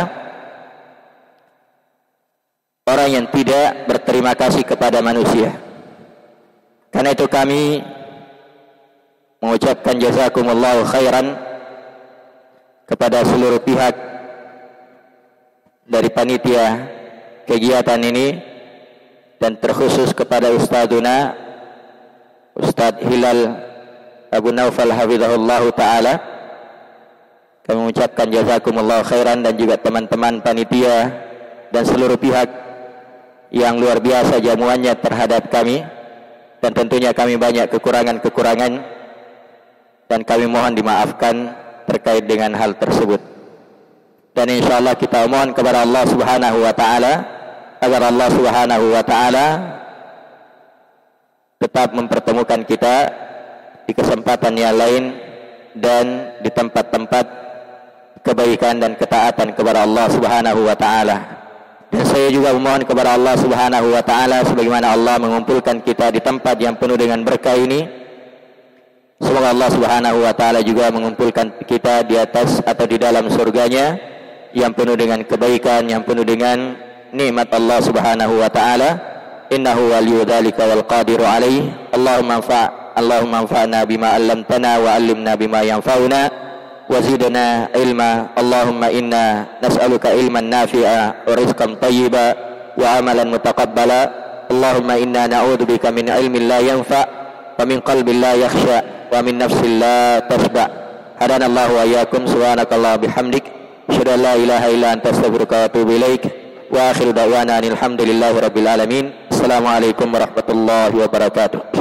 orang yang tidak berterima kasih kepada manusia. Karena itu kami mengucapkan jazakumullahu khairan kepada seluruh pihak dari panitia kegiatan ini dan terkhusus kepada Ustadzuna Ustadz Hilal Abu Naufal hafizahullahu taala. Kami mengucapkan jazakumullah khairan, dan juga teman-teman panitia dan seluruh pihak yang luar biasa jamuannya terhadap kami, dan tentunya kami banyak kekurangan-kekurangan dan kami mohon dimaafkan terkait dengan hal tersebut. Dan insyaallah kita mohon kepada Allah Subhanahu wa taala agar Allah Subhanahu wa taala tetap mempertemukan kita di kesempatan yang lain dan di tempat-tempat kebaikan dan ketaatan kepada Allah Subhanahu wa taala. Dan saya juga memohon kepada Allah Subhanahu wa taala sebagaimana Allah mengumpulkan kita di tempat yang penuh dengan berkah ini, semoga Allah Subhanahu wa taala juga mengumpulkan kita di atas atau di dalam surganya yang penuh dengan kebaikan, yang penuh dengan nikmat Allah Subhanahu wa taala. Innahu waliyyu dzalika wal qadiru alaihi. Allahumma anfa' Allahumma anfa'na bima 'allamtana wa 'allimna bima yanfa'una wazidna ilma. Allahumma inna nas'aluka ilman nafi'a wa rizqan tayyiba wa amalan mutaqabbala. Allahumma inna na'udzubika min ilmin la yanfa' wa min qalbin la yakhsha wa min nafsin la tashba'. Hadanallahu wa iyyakum. Subhanakallah bihamdik asyhadu an la ilaha illa anta astaghfiruka wa atubu ilaik. Wa akhiru da'wana alhamdulillahi rabbil alamin. Assalamualaikum warahmatullahi wabarakatuh.